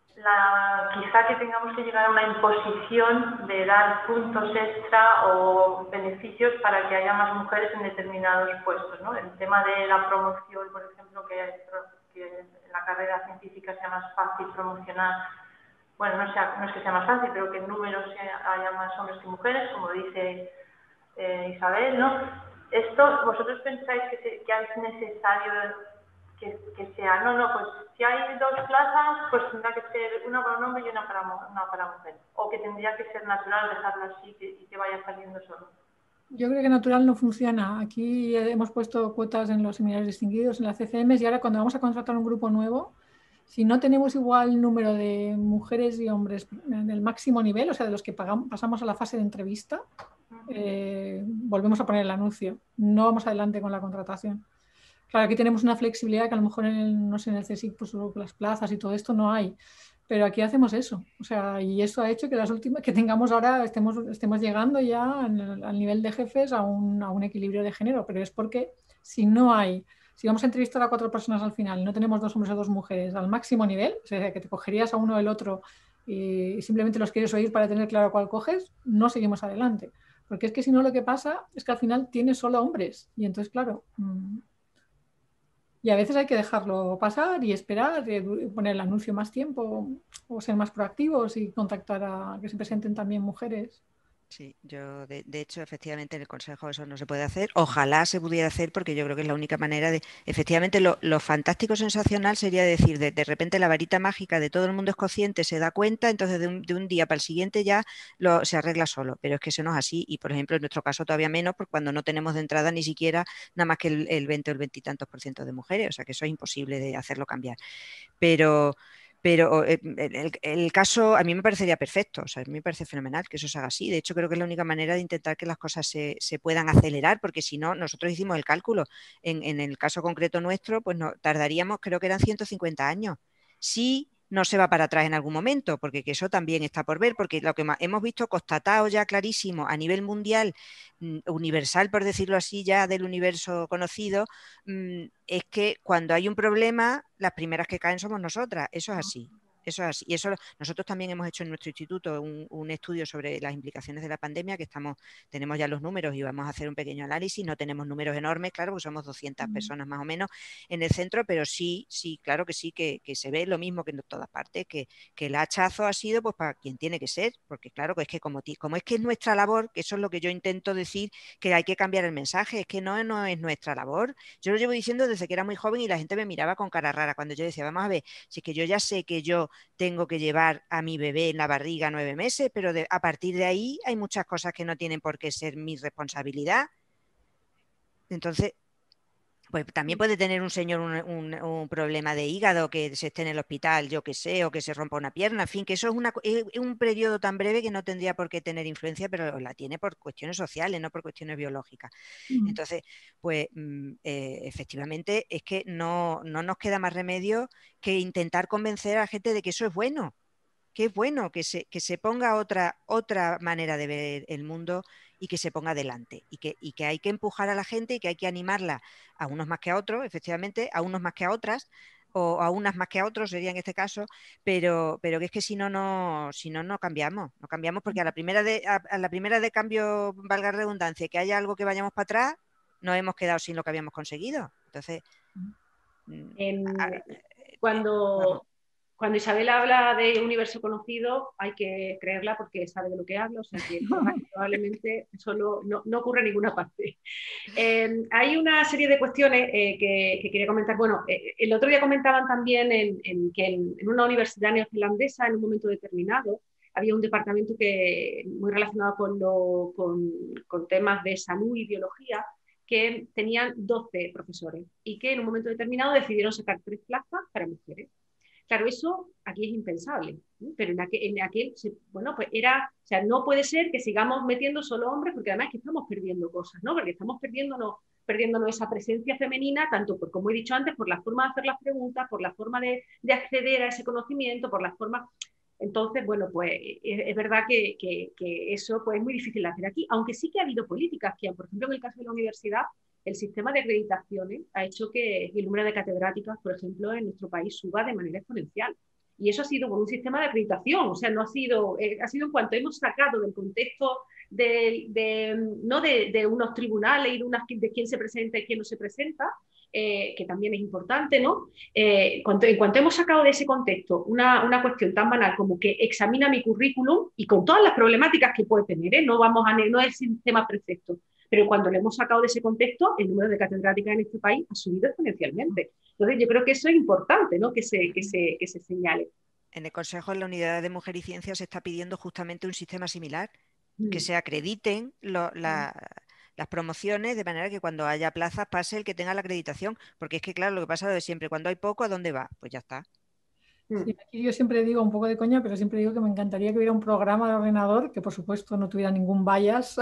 la, quizá que tengamos que llegar a una imposición de dar puntos extra o beneficios para que haya más mujeres en determinados puestos, ¿no? El tema de la promoción, por ejemplo, que, que en la carrera científica sea más fácil promocionar, bueno, no, sea, no es que sea más fácil, pero que en números haya más hombres que mujeres, como dice eh, Isabel, ¿no? Esto, ¿vosotros pensáis que, se, que es necesario que, que sea? No, no, pues si hay dos plazas, pues tendrá que ser una para un hombre y una para, una para mujer. O que tendría que ser natural, dejarlo así que, y que vaya saliendo solo. Yo creo que natural no funciona. Aquí hemos puesto cuotas en los seminarios distinguidos, en las C C Ms, y ahora cuando vamos a contratar un grupo nuevo, si no tenemos igual número de mujeres y hombres en el máximo nivel, o sea, de los que pagamos, pasamos a la fase de entrevista, eh, volvemos a poner el anuncio. No vamos adelante con la contratación. Claro, aquí tenemos una flexibilidad que a lo mejor en el, no sé, en el CSIC, pues las plazas y todo esto no hay. Pero aquí hacemos eso. O sea, y eso ha hecho que las últimas que tengamos ahora estemos, estemos llegando ya el, al nivel de jefes a un, a un equilibrio de género. Pero es porque si no hay, si vamos a entrevistar a cuatro personas al final, no tenemos dos hombres o dos mujeres al máximo nivel, o sea, que te cogerías a uno o el otro y, y simplemente los quieres oír para tener claro cuál coges, no seguimos adelante. Porque es que si no lo que pasa es que al final tienes solo hombres. Y entonces, claro... Mmm, y a veces hay que dejarlo pasar y esperar, poner el anuncio más tiempo o ser más proactivos y contactar a que se presenten también mujeres. Sí, yo de, de hecho efectivamente en el Consejo eso no se puede hacer. Ojalá se pudiera hacer porque yo creo que es la única manera de... Efectivamente lo, lo fantástico, sensacional sería decir de, de repente la varita mágica de todo el mundo es consciente, se da cuenta, entonces de un, de un día para el siguiente ya lo, se arregla solo. Pero es que eso no es así y por ejemplo en nuestro caso todavía menos porque cuando no tenemos de entrada ni siquiera nada más que el, el veinte o el veintitantos por ciento de mujeres. O sea que eso es imposible de hacerlo cambiar. Pero... Pero el, el, el caso a mí me parecería perfecto, o sea, a mí me parece fenomenal que eso se haga así. De hecho, creo que es la única manera de intentar que las cosas se, se puedan acelerar, porque si no, nosotros hicimos el cálculo. En, en el caso concreto nuestro, pues no, tardaríamos, creo que eran ciento cincuenta años. Sí, no se va para atrás en algún momento, porque que eso también está por ver, porque lo que hemos visto constatado ya clarísimo a nivel mundial, universal por decirlo así ya del universo conocido, es que cuando hay un problema, las primeras que caen somos nosotras, eso es así. Eso es así. Y eso nosotros también hemos hecho en nuestro instituto un, un estudio sobre las implicaciones de la pandemia, que estamos, tenemos ya los números y vamos a hacer un pequeño análisis. No tenemos números enormes, claro, porque somos doscientas personas más o menos en el centro, pero sí, sí, claro que sí, que, que se ve lo mismo que en todas partes, que, que el hachazo ha sido pues para quien tiene que ser, porque claro, que es que como, como es que es nuestra labor, que eso es lo que yo intento decir, que hay que cambiar el mensaje, es que no, no es nuestra labor. Yo lo llevo diciendo desde que era muy joven y la gente me miraba con cara rara cuando yo decía, vamos a ver, si es que yo ya sé que yo tengo que llevar a mi bebé en la barriga nueve meses, pero de, a partir de ahí hay muchas cosas que no tienen por qué ser mi responsabilidad. Entonces, pues también puede tener un señor un, un, un problema de hígado, que se esté en el hospital, yo qué sé, o que se rompa una pierna, en fin, que eso es, una, es un periodo tan breve que no tendría por qué tener influencia, pero la tiene por cuestiones sociales, no por cuestiones biológicas. Mm. Entonces, pues eh, efectivamente es que no, no nos queda más remedio que intentar convencer a la gente de que eso es bueno, que es bueno, que se, que se ponga otra, otra manera de ver el mundo y que se ponga adelante y que, y que hay que empujar a la gente y que hay que animarla a unos más que a otros, efectivamente, a unos más que a otras o a unas más que a otros sería en este caso, pero, pero que es que si no, no, si no, no cambiamos, no cambiamos porque a la primera de, a, a la primera de cambio, valga la redundancia, que haya algo que vayamos para atrás, nos hemos quedado sin lo que habíamos conseguido. Entonces, en, a, cuando... Vamos. Cuando Isabel habla de universo conocido, hay que creerla porque sabe de lo que habla, o sea que probablemente eso no, no, no ocurre en ninguna parte. Eh, hay una serie de cuestiones eh, que, que quería comentar. Bueno, eh, el otro día comentaban también en, en, que en, en una universidad neozelandesa, en un momento determinado, había un departamento que, muy relacionado con, lo, con, con temas de salud y biología, que tenían doce profesores y que en un momento determinado decidieron sacar tres plazas para mujeres. Claro, eso aquí es impensable, ¿no? Pero en aquel, en aquel, bueno, pues era, o sea, no puede ser que sigamos metiendo solo hombres, porque además es que estamos perdiendo cosas, ¿no? Porque estamos perdiéndonos, perdiéndonos esa presencia femenina, tanto por, como he dicho antes, por la forma de hacer las preguntas, por la forma de, de acceder a ese conocimiento, por la forma... Entonces, bueno, pues es, es verdad que, que, que eso pues, es muy difícil de hacer aquí, aunque sí que ha habido políticas que, por ejemplo, en el caso de la universidad, el sistema de acreditaciones ha hecho que el número de catedráticas, por ejemplo, en nuestro país suba de manera exponencial. Y eso ha sido por un sistema de acreditación, o sea, no ha sido, eh, ha sido en cuanto hemos sacado del contexto de, de, no de, de unos tribunales y de, unas, de quién se presenta y quién no se presenta, eh, que también es importante, ¿no? Eh, cuanto, en cuanto hemos sacado de ese contexto una, una cuestión tan banal como que examina mi currículum y con todas las problemáticas que puede tener, ¿eh? No vamos a, no es el sistema perfecto, pero cuando lo hemos sacado de ese contexto, el número de catedráticas en este país ha subido exponencialmente. Entonces, yo creo que eso es importante, ¿no? Que se, que se, que se señale. En el Consejo, en la Unidad de Mujer y Ciencia, se está pidiendo justamente un sistema similar, mm. que se acrediten lo, la, mm. las promociones, de manera que cuando haya plazas pase el que tenga la acreditación, porque es que, claro, lo que pasa es de siempre, cuando hay poco, ¿a dónde va? Pues ya está. Sí, aquí yo siempre digo, un poco de coña, pero siempre digo que me encantaría que hubiera un programa de ordenador que, por supuesto, no tuviera ningún bias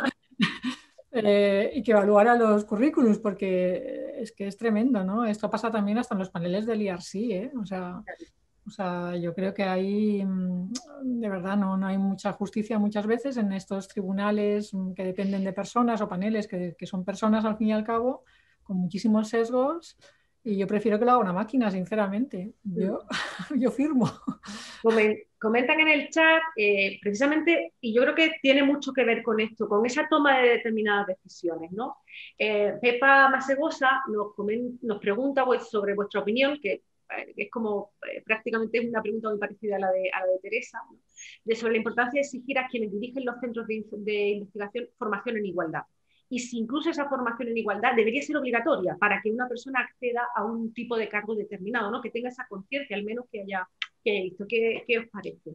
eh, y que evaluara los currículums, porque es que es tremendo, ¿no? Esto pasa también hasta en los paneles del I A R C, ¿eh? O sea, o sea, yo creo que ahí, de verdad, no, no hay mucha justicia muchas veces en estos tribunales que dependen de personas o paneles que, que son personas, al fin y al cabo, con muchísimos sesgos. Y yo prefiero que lo haga una máquina, sinceramente. Yo, yo firmo. Comentan en el chat, eh, precisamente, y yo creo que tiene mucho que ver con esto, con esa toma de determinadas decisiones, ¿no? Eh, Pepa Masegosa nos, coment, nos pregunta pues, sobre vuestra opinión, que eh, es como eh, prácticamente una pregunta muy parecida a la de, a la de Teresa, ¿no? De sobre la importancia de exigir a quienes dirigen los centros de, de investigación formación en igualdad. Y si incluso esa formación en igualdad debería ser obligatoria para que una persona acceda a un tipo de cargo determinado, ¿no? Que tenga esa conciencia, al menos que haya, que haya visto. ¿Qué, ¿Qué os parece?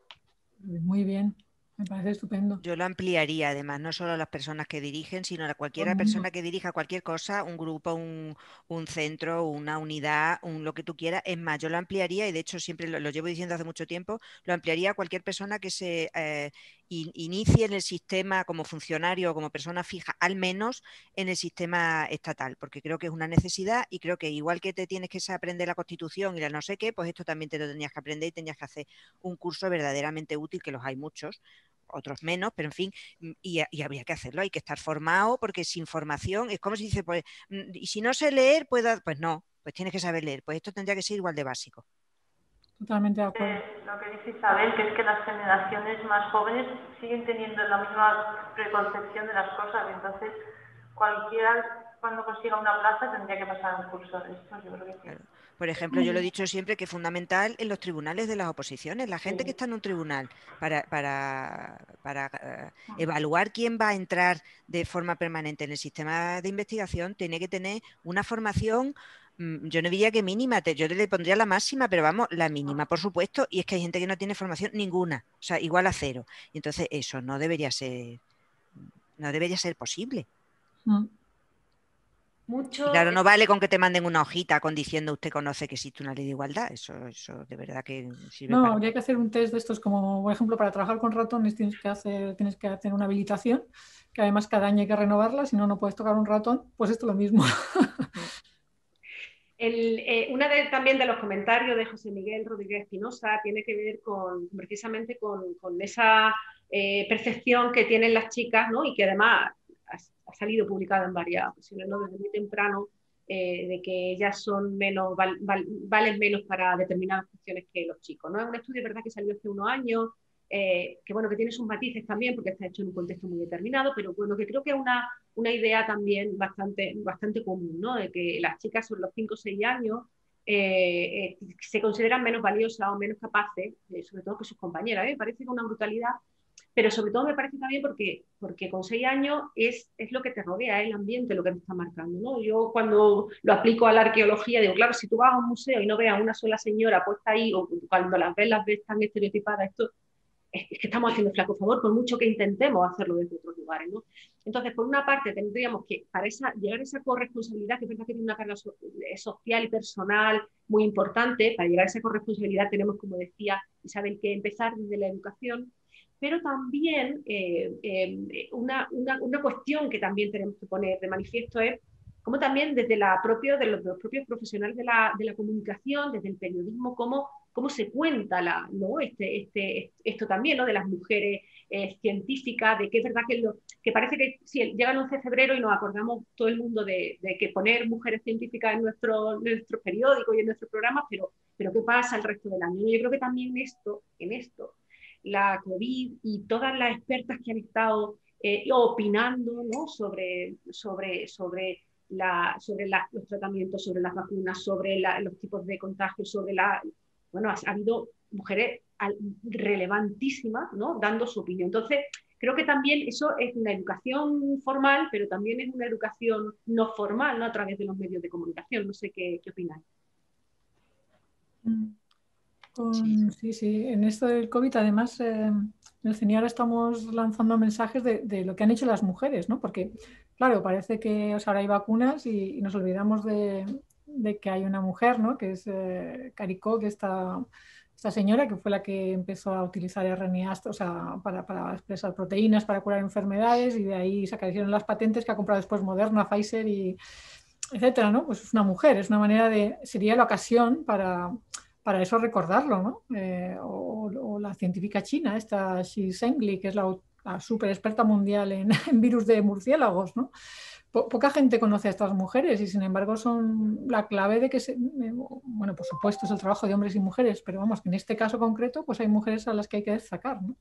Muy bien, me parece estupendo. Yo lo ampliaría, además, no solo a las personas que dirigen, sino a cualquier persona que dirija cualquier cosa, un grupo, un, un centro, una unidad, un, lo que tú quieras. Es más, yo lo ampliaría, y de hecho siempre lo, lo llevo diciendo hace mucho tiempo, lo ampliaría a cualquier persona que se eh, in, inicie en el sistema como funcionario o como persona fija, al menos en el sistema estatal, porque creo que es una necesidad, y creo que igual que te tienes que aprender la Constitución y la no sé qué, pues esto también te lo tenías que aprender y tenías que hacer un curso verdaderamente útil, que los hay muchos, otros menos, pero en fin, y, y habría que hacerlo, hay que estar formado, porque sin formación es como si dice, pues, y si no sé leer, puedo, pues no, pues tienes que saber leer, pues esto tendría que ser igual de básico. Totalmente de acuerdo. Eh, lo que dice Isabel, que es que las generaciones más jóvenes siguen teniendo la misma preconcepción de las cosas, entonces cualquiera cuando consiga una plaza tendría que pasar un curso de esto, yo creo que sí. Claro. Por ejemplo, yo lo he dicho siempre que es fundamental en los tribunales de las oposiciones. La gente que está en un tribunal para, para, para uh, evaluar quién va a entrar de forma permanente en el sistema de investigación tiene que tener una formación, yo no diría que mínima, yo le pondría la máxima, pero vamos, la mínima, por supuesto, y es que hay gente que no tiene formación ninguna, o sea, igual a cero. Y entonces eso no debería ser, no debería ser posible. Mm. Mucho... Claro, no vale con que te manden una hojita con diciendo usted conoce que existe una ley de igualdad. Eso, eso de verdad que sirve No, para... habría que hacer un test de estos, como por ejemplo para trabajar con ratones tienes que hacer, tienes que hacer una habilitación, que además cada año hay que renovarla, si no, no puedes tocar un ratón, pues esto es lo mismo. El, eh, una de, también de los comentarios de José Miguel Rodríguez Espinosa tiene que ver con, precisamente con, con esa eh, percepción que tienen las chicas, ¿no? Y que además ha, ha salido publicada en varias ocasiones, ¿no? Desde muy temprano, eh, de que ellas son menos, val, val, valen menos para determinadas cuestiones que los chicos, ¿no? Es un estudio, verdad, que salió hace unos años, eh, que bueno, que tiene sus matices también porque está hecho en un contexto muy determinado, pero bueno, que creo que es una, una idea también bastante, bastante común, ¿no? De que las chicas sobre los cinco o seis años eh, eh, se consideran menos valiosas o menos capaces, eh, sobre todo que sus compañeras, ¿eh? Me parece que una brutalidad, pero sobre todo me parece también porque, porque con seis años es, es lo que te rodea, es el ambiente lo que te está marcando, ¿no? Yo cuando lo aplico a la arqueología digo, claro, si tú vas a un museo y no ves a una sola señora puesta ahí, o cuando las ves, las ves tan estereotipadas, esto es que estamos haciendo flaco favor, por mucho que intentemos hacerlo desde otros lugares, ¿no? Entonces, por una parte, tendríamos que, para esa, llegar a esa corresponsabilidad, que es verdad que tiene una carga so, social y personal muy importante, para llegar a esa corresponsabilidad tenemos, como decía Isabel, que empezar desde la educación, pero también eh, eh, una, una, una cuestión que también tenemos que poner de manifiesto es como también desde la propio, de los, de los propios profesionales de la, de la comunicación, desde el periodismo, cómo, cómo se cuenta la, ¿no? este, este, esto también, ¿no? De las mujeres eh, científicas, de que es verdad que, lo, que parece que sí, llega el once de febrero y nos acordamos todo el mundo de, de que poner mujeres científicas en nuestro, nuestro periódico y en nuestros programas, pero, pero ¿qué pasa el resto del año? Yo creo que también esto, en esto, la COVID y todas las expertas que han estado eh, opinando, ¿no? sobre, sobre, sobre La, sobre la, los tratamientos, sobre las vacunas, sobre la, los tipos de contagios, sobre la... Bueno, ha, ha habido mujeres relevantísimas, ¿no? Dando su opinión. Entonces, creo que también eso es una educación formal, pero también es una educación no formal, ¿no? A través de los medios de comunicación. No sé qué, qué opináis. Con, sí, sí. En esto del COVID, además, eh, en el C E N I ahora estamos lanzando mensajes de, de lo que han hecho las mujeres, ¿no? Porque, claro, parece que o sea, ahora hay vacunas y, y nos olvidamos de, de que hay una mujer, ¿no? Que es eh, Caricó, que esta, esta señora que fue la que empezó a utilizar R N A, o sea, para, para expresar proteínas, para curar enfermedades, y de ahí se hicieron las patentes que ha comprado después Moderna, Pfizer y etcétera, ¿no? Pues es una mujer, es una manera de... Sería la ocasión para... para eso recordarlo, ¿no? Eh, o, o la científica china, esta Xi Zhengli, que es la, la súper experta mundial en, en virus de murciélagos, ¿no? Po, poca gente conoce a estas mujeres y sin embargo son la clave de que, se, bueno, por supuesto es el trabajo de hombres y mujeres, pero vamos, que en este caso concreto pues hay mujeres a las que hay que destacar, ¿no?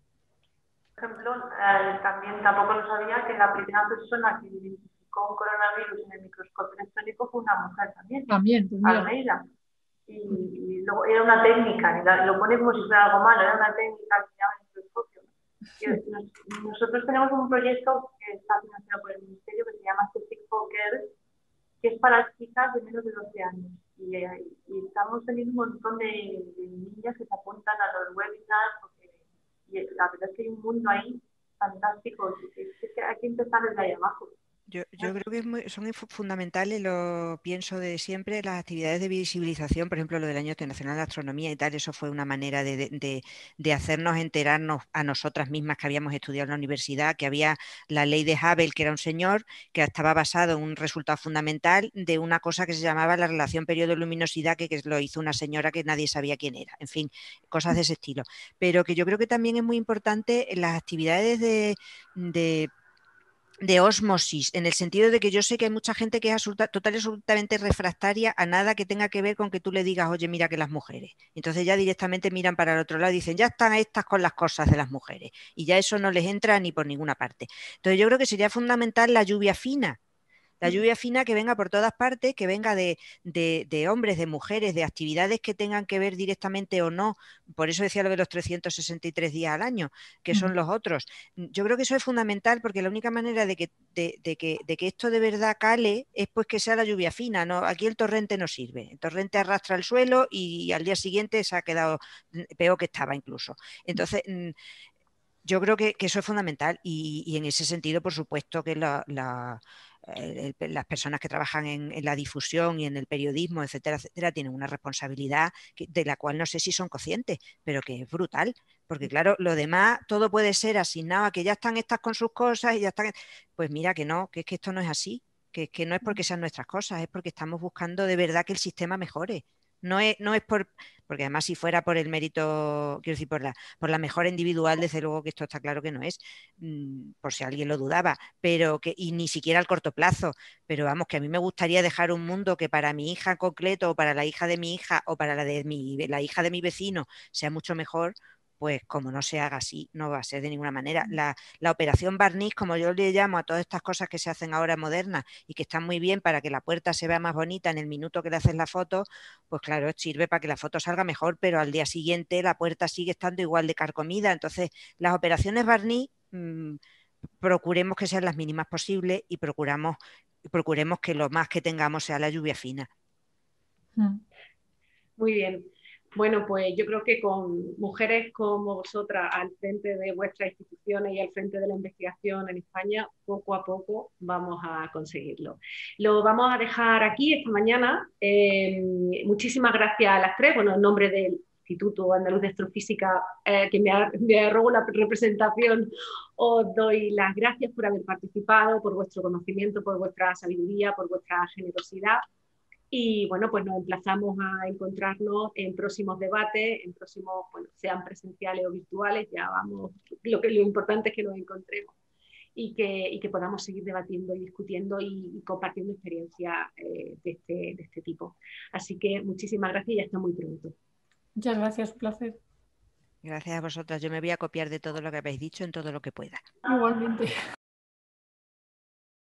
Por ejemplo, eh, también tampoco lo sabía que la primera persona que identificó un coronavirus en el microscopio electrónico fue una mujer también, También, pues Almeida. Y, y luego era una técnica, y la, lo pone como si fuera algo malo, era una técnica que se llama microscopio. Y nos, nosotros tenemos un proyecto que está financiado por el Ministerio que se llama Scientific for Girls, que es para chicas de menos de doce años. Y, y estamos teniendo un montón de, de niñas que se apuntan a los webinars, porque y la verdad es que hay un mundo ahí fantástico, es que hay que empezar desde ahí abajo. Yo, yo creo que es muy, son fundamentales, lo pienso de siempre, las actividades de visibilización, por ejemplo, lo del Año Internacional de Astronomía y tal, eso fue una manera de, de, de hacernos enterarnos a nosotras mismas que habíamos estudiado en la universidad, que había la ley de Hubble, que era un señor, que estaba basado en un resultado fundamental de una cosa que se llamaba la relación periodo-luminosidad, que, que lo hizo una señora que nadie sabía quién era, en fin, cosas de ese estilo. Pero que yo creo que también es muy importante las actividades de... de de ósmosis, en el sentido de que yo sé que hay mucha gente que es absoluta, total y absolutamente refractaria a nada que tenga que ver con que tú le digas, oye, mira que las mujeres. Entonces ya directamente miran para el otro lado y dicen, ya están estas con las cosas de las mujeres. Y ya eso no les entra ni por ninguna parte. Entonces yo creo que sería fundamental la lluvia fina. La lluvia fina que venga por todas partes, que venga de, de, de hombres, de mujeres, de actividades que tengan que ver directamente o no. Por eso decía lo de los trescientos sesenta y tres días al año, que son los otros. Yo creo que eso es fundamental porque la única manera de que, de, de que, de que esto de verdad cale es pues que sea la lluvia fina. ¿No? Aquí el torrente no sirve. El torrente arrastra el suelo y al día siguiente se ha quedado peor que estaba incluso. Entonces... yo creo que, que eso es fundamental y, y en ese sentido, por supuesto, que la, la, el, las personas que trabajan en, en la difusión y en el periodismo, etcétera, etcétera, tienen una responsabilidad que, de la cual no sé si son conscientes, pero que es brutal. Porque claro, lo demás, todo puede ser asignado a que ya están estas con sus cosas y ya están... Pues mira que no, que es que esto no es así, que, que no es porque sean nuestras cosas, es porque estamos buscando de verdad que el sistema mejore. No es, no es por, porque además si fuera por el mérito, quiero decir, por la, por la mejora individual, desde luego que esto está claro que no es, mmm, por si alguien lo dudaba, pero que, y ni siquiera al corto plazo, pero vamos, que a mí me gustaría dejar un mundo que para mi hija en concreto, o para la hija de mi hija, o para la de mi, la hija de mi vecino, sea mucho mejor. Pues como no se haga así, no va a ser de ninguna manera. La, la operación barniz, como yo le llamo a todas estas cosas que se hacen ahora modernas y que están muy bien para que la puerta se vea más bonita en el minuto que le haces la foto, pues claro, sirve para que la foto salga mejor, pero al día siguiente la puerta sigue estando igual de carcomida. Entonces, las operaciones barniz, mmm, procuremos que sean las mínimas posibles y procuramos, procuremos que lo más que tengamos sea la lluvia fina. Muy bien. Bueno, pues yo creo que con mujeres como vosotras al frente de vuestras instituciones y al frente de la investigación en España, poco a poco vamos a conseguirlo. Lo vamos a dejar aquí esta mañana. Eh, muchísimas gracias a las tres. Bueno, en nombre del Instituto Andaluz de Astrofísica, eh, que me, ha, me robo la representación, os doy las gracias por haber participado, por vuestro conocimiento, por vuestra sabiduría, por vuestra generosidad. Y bueno, pues nos emplazamos a encontrarnos en próximos debates, en próximos, bueno, sean presenciales o virtuales, ya vamos, lo, que, lo importante es que nos encontremos y que, y que podamos seguir debatiendo y discutiendo y, y compartiendo experiencias eh, de, este, de este tipo. Así que muchísimas gracias y hasta muy pronto. Muchas gracias, un placer. Gracias a vosotras. Yo me voy a copiar de todo lo que habéis dicho en todo lo que pueda. Igualmente.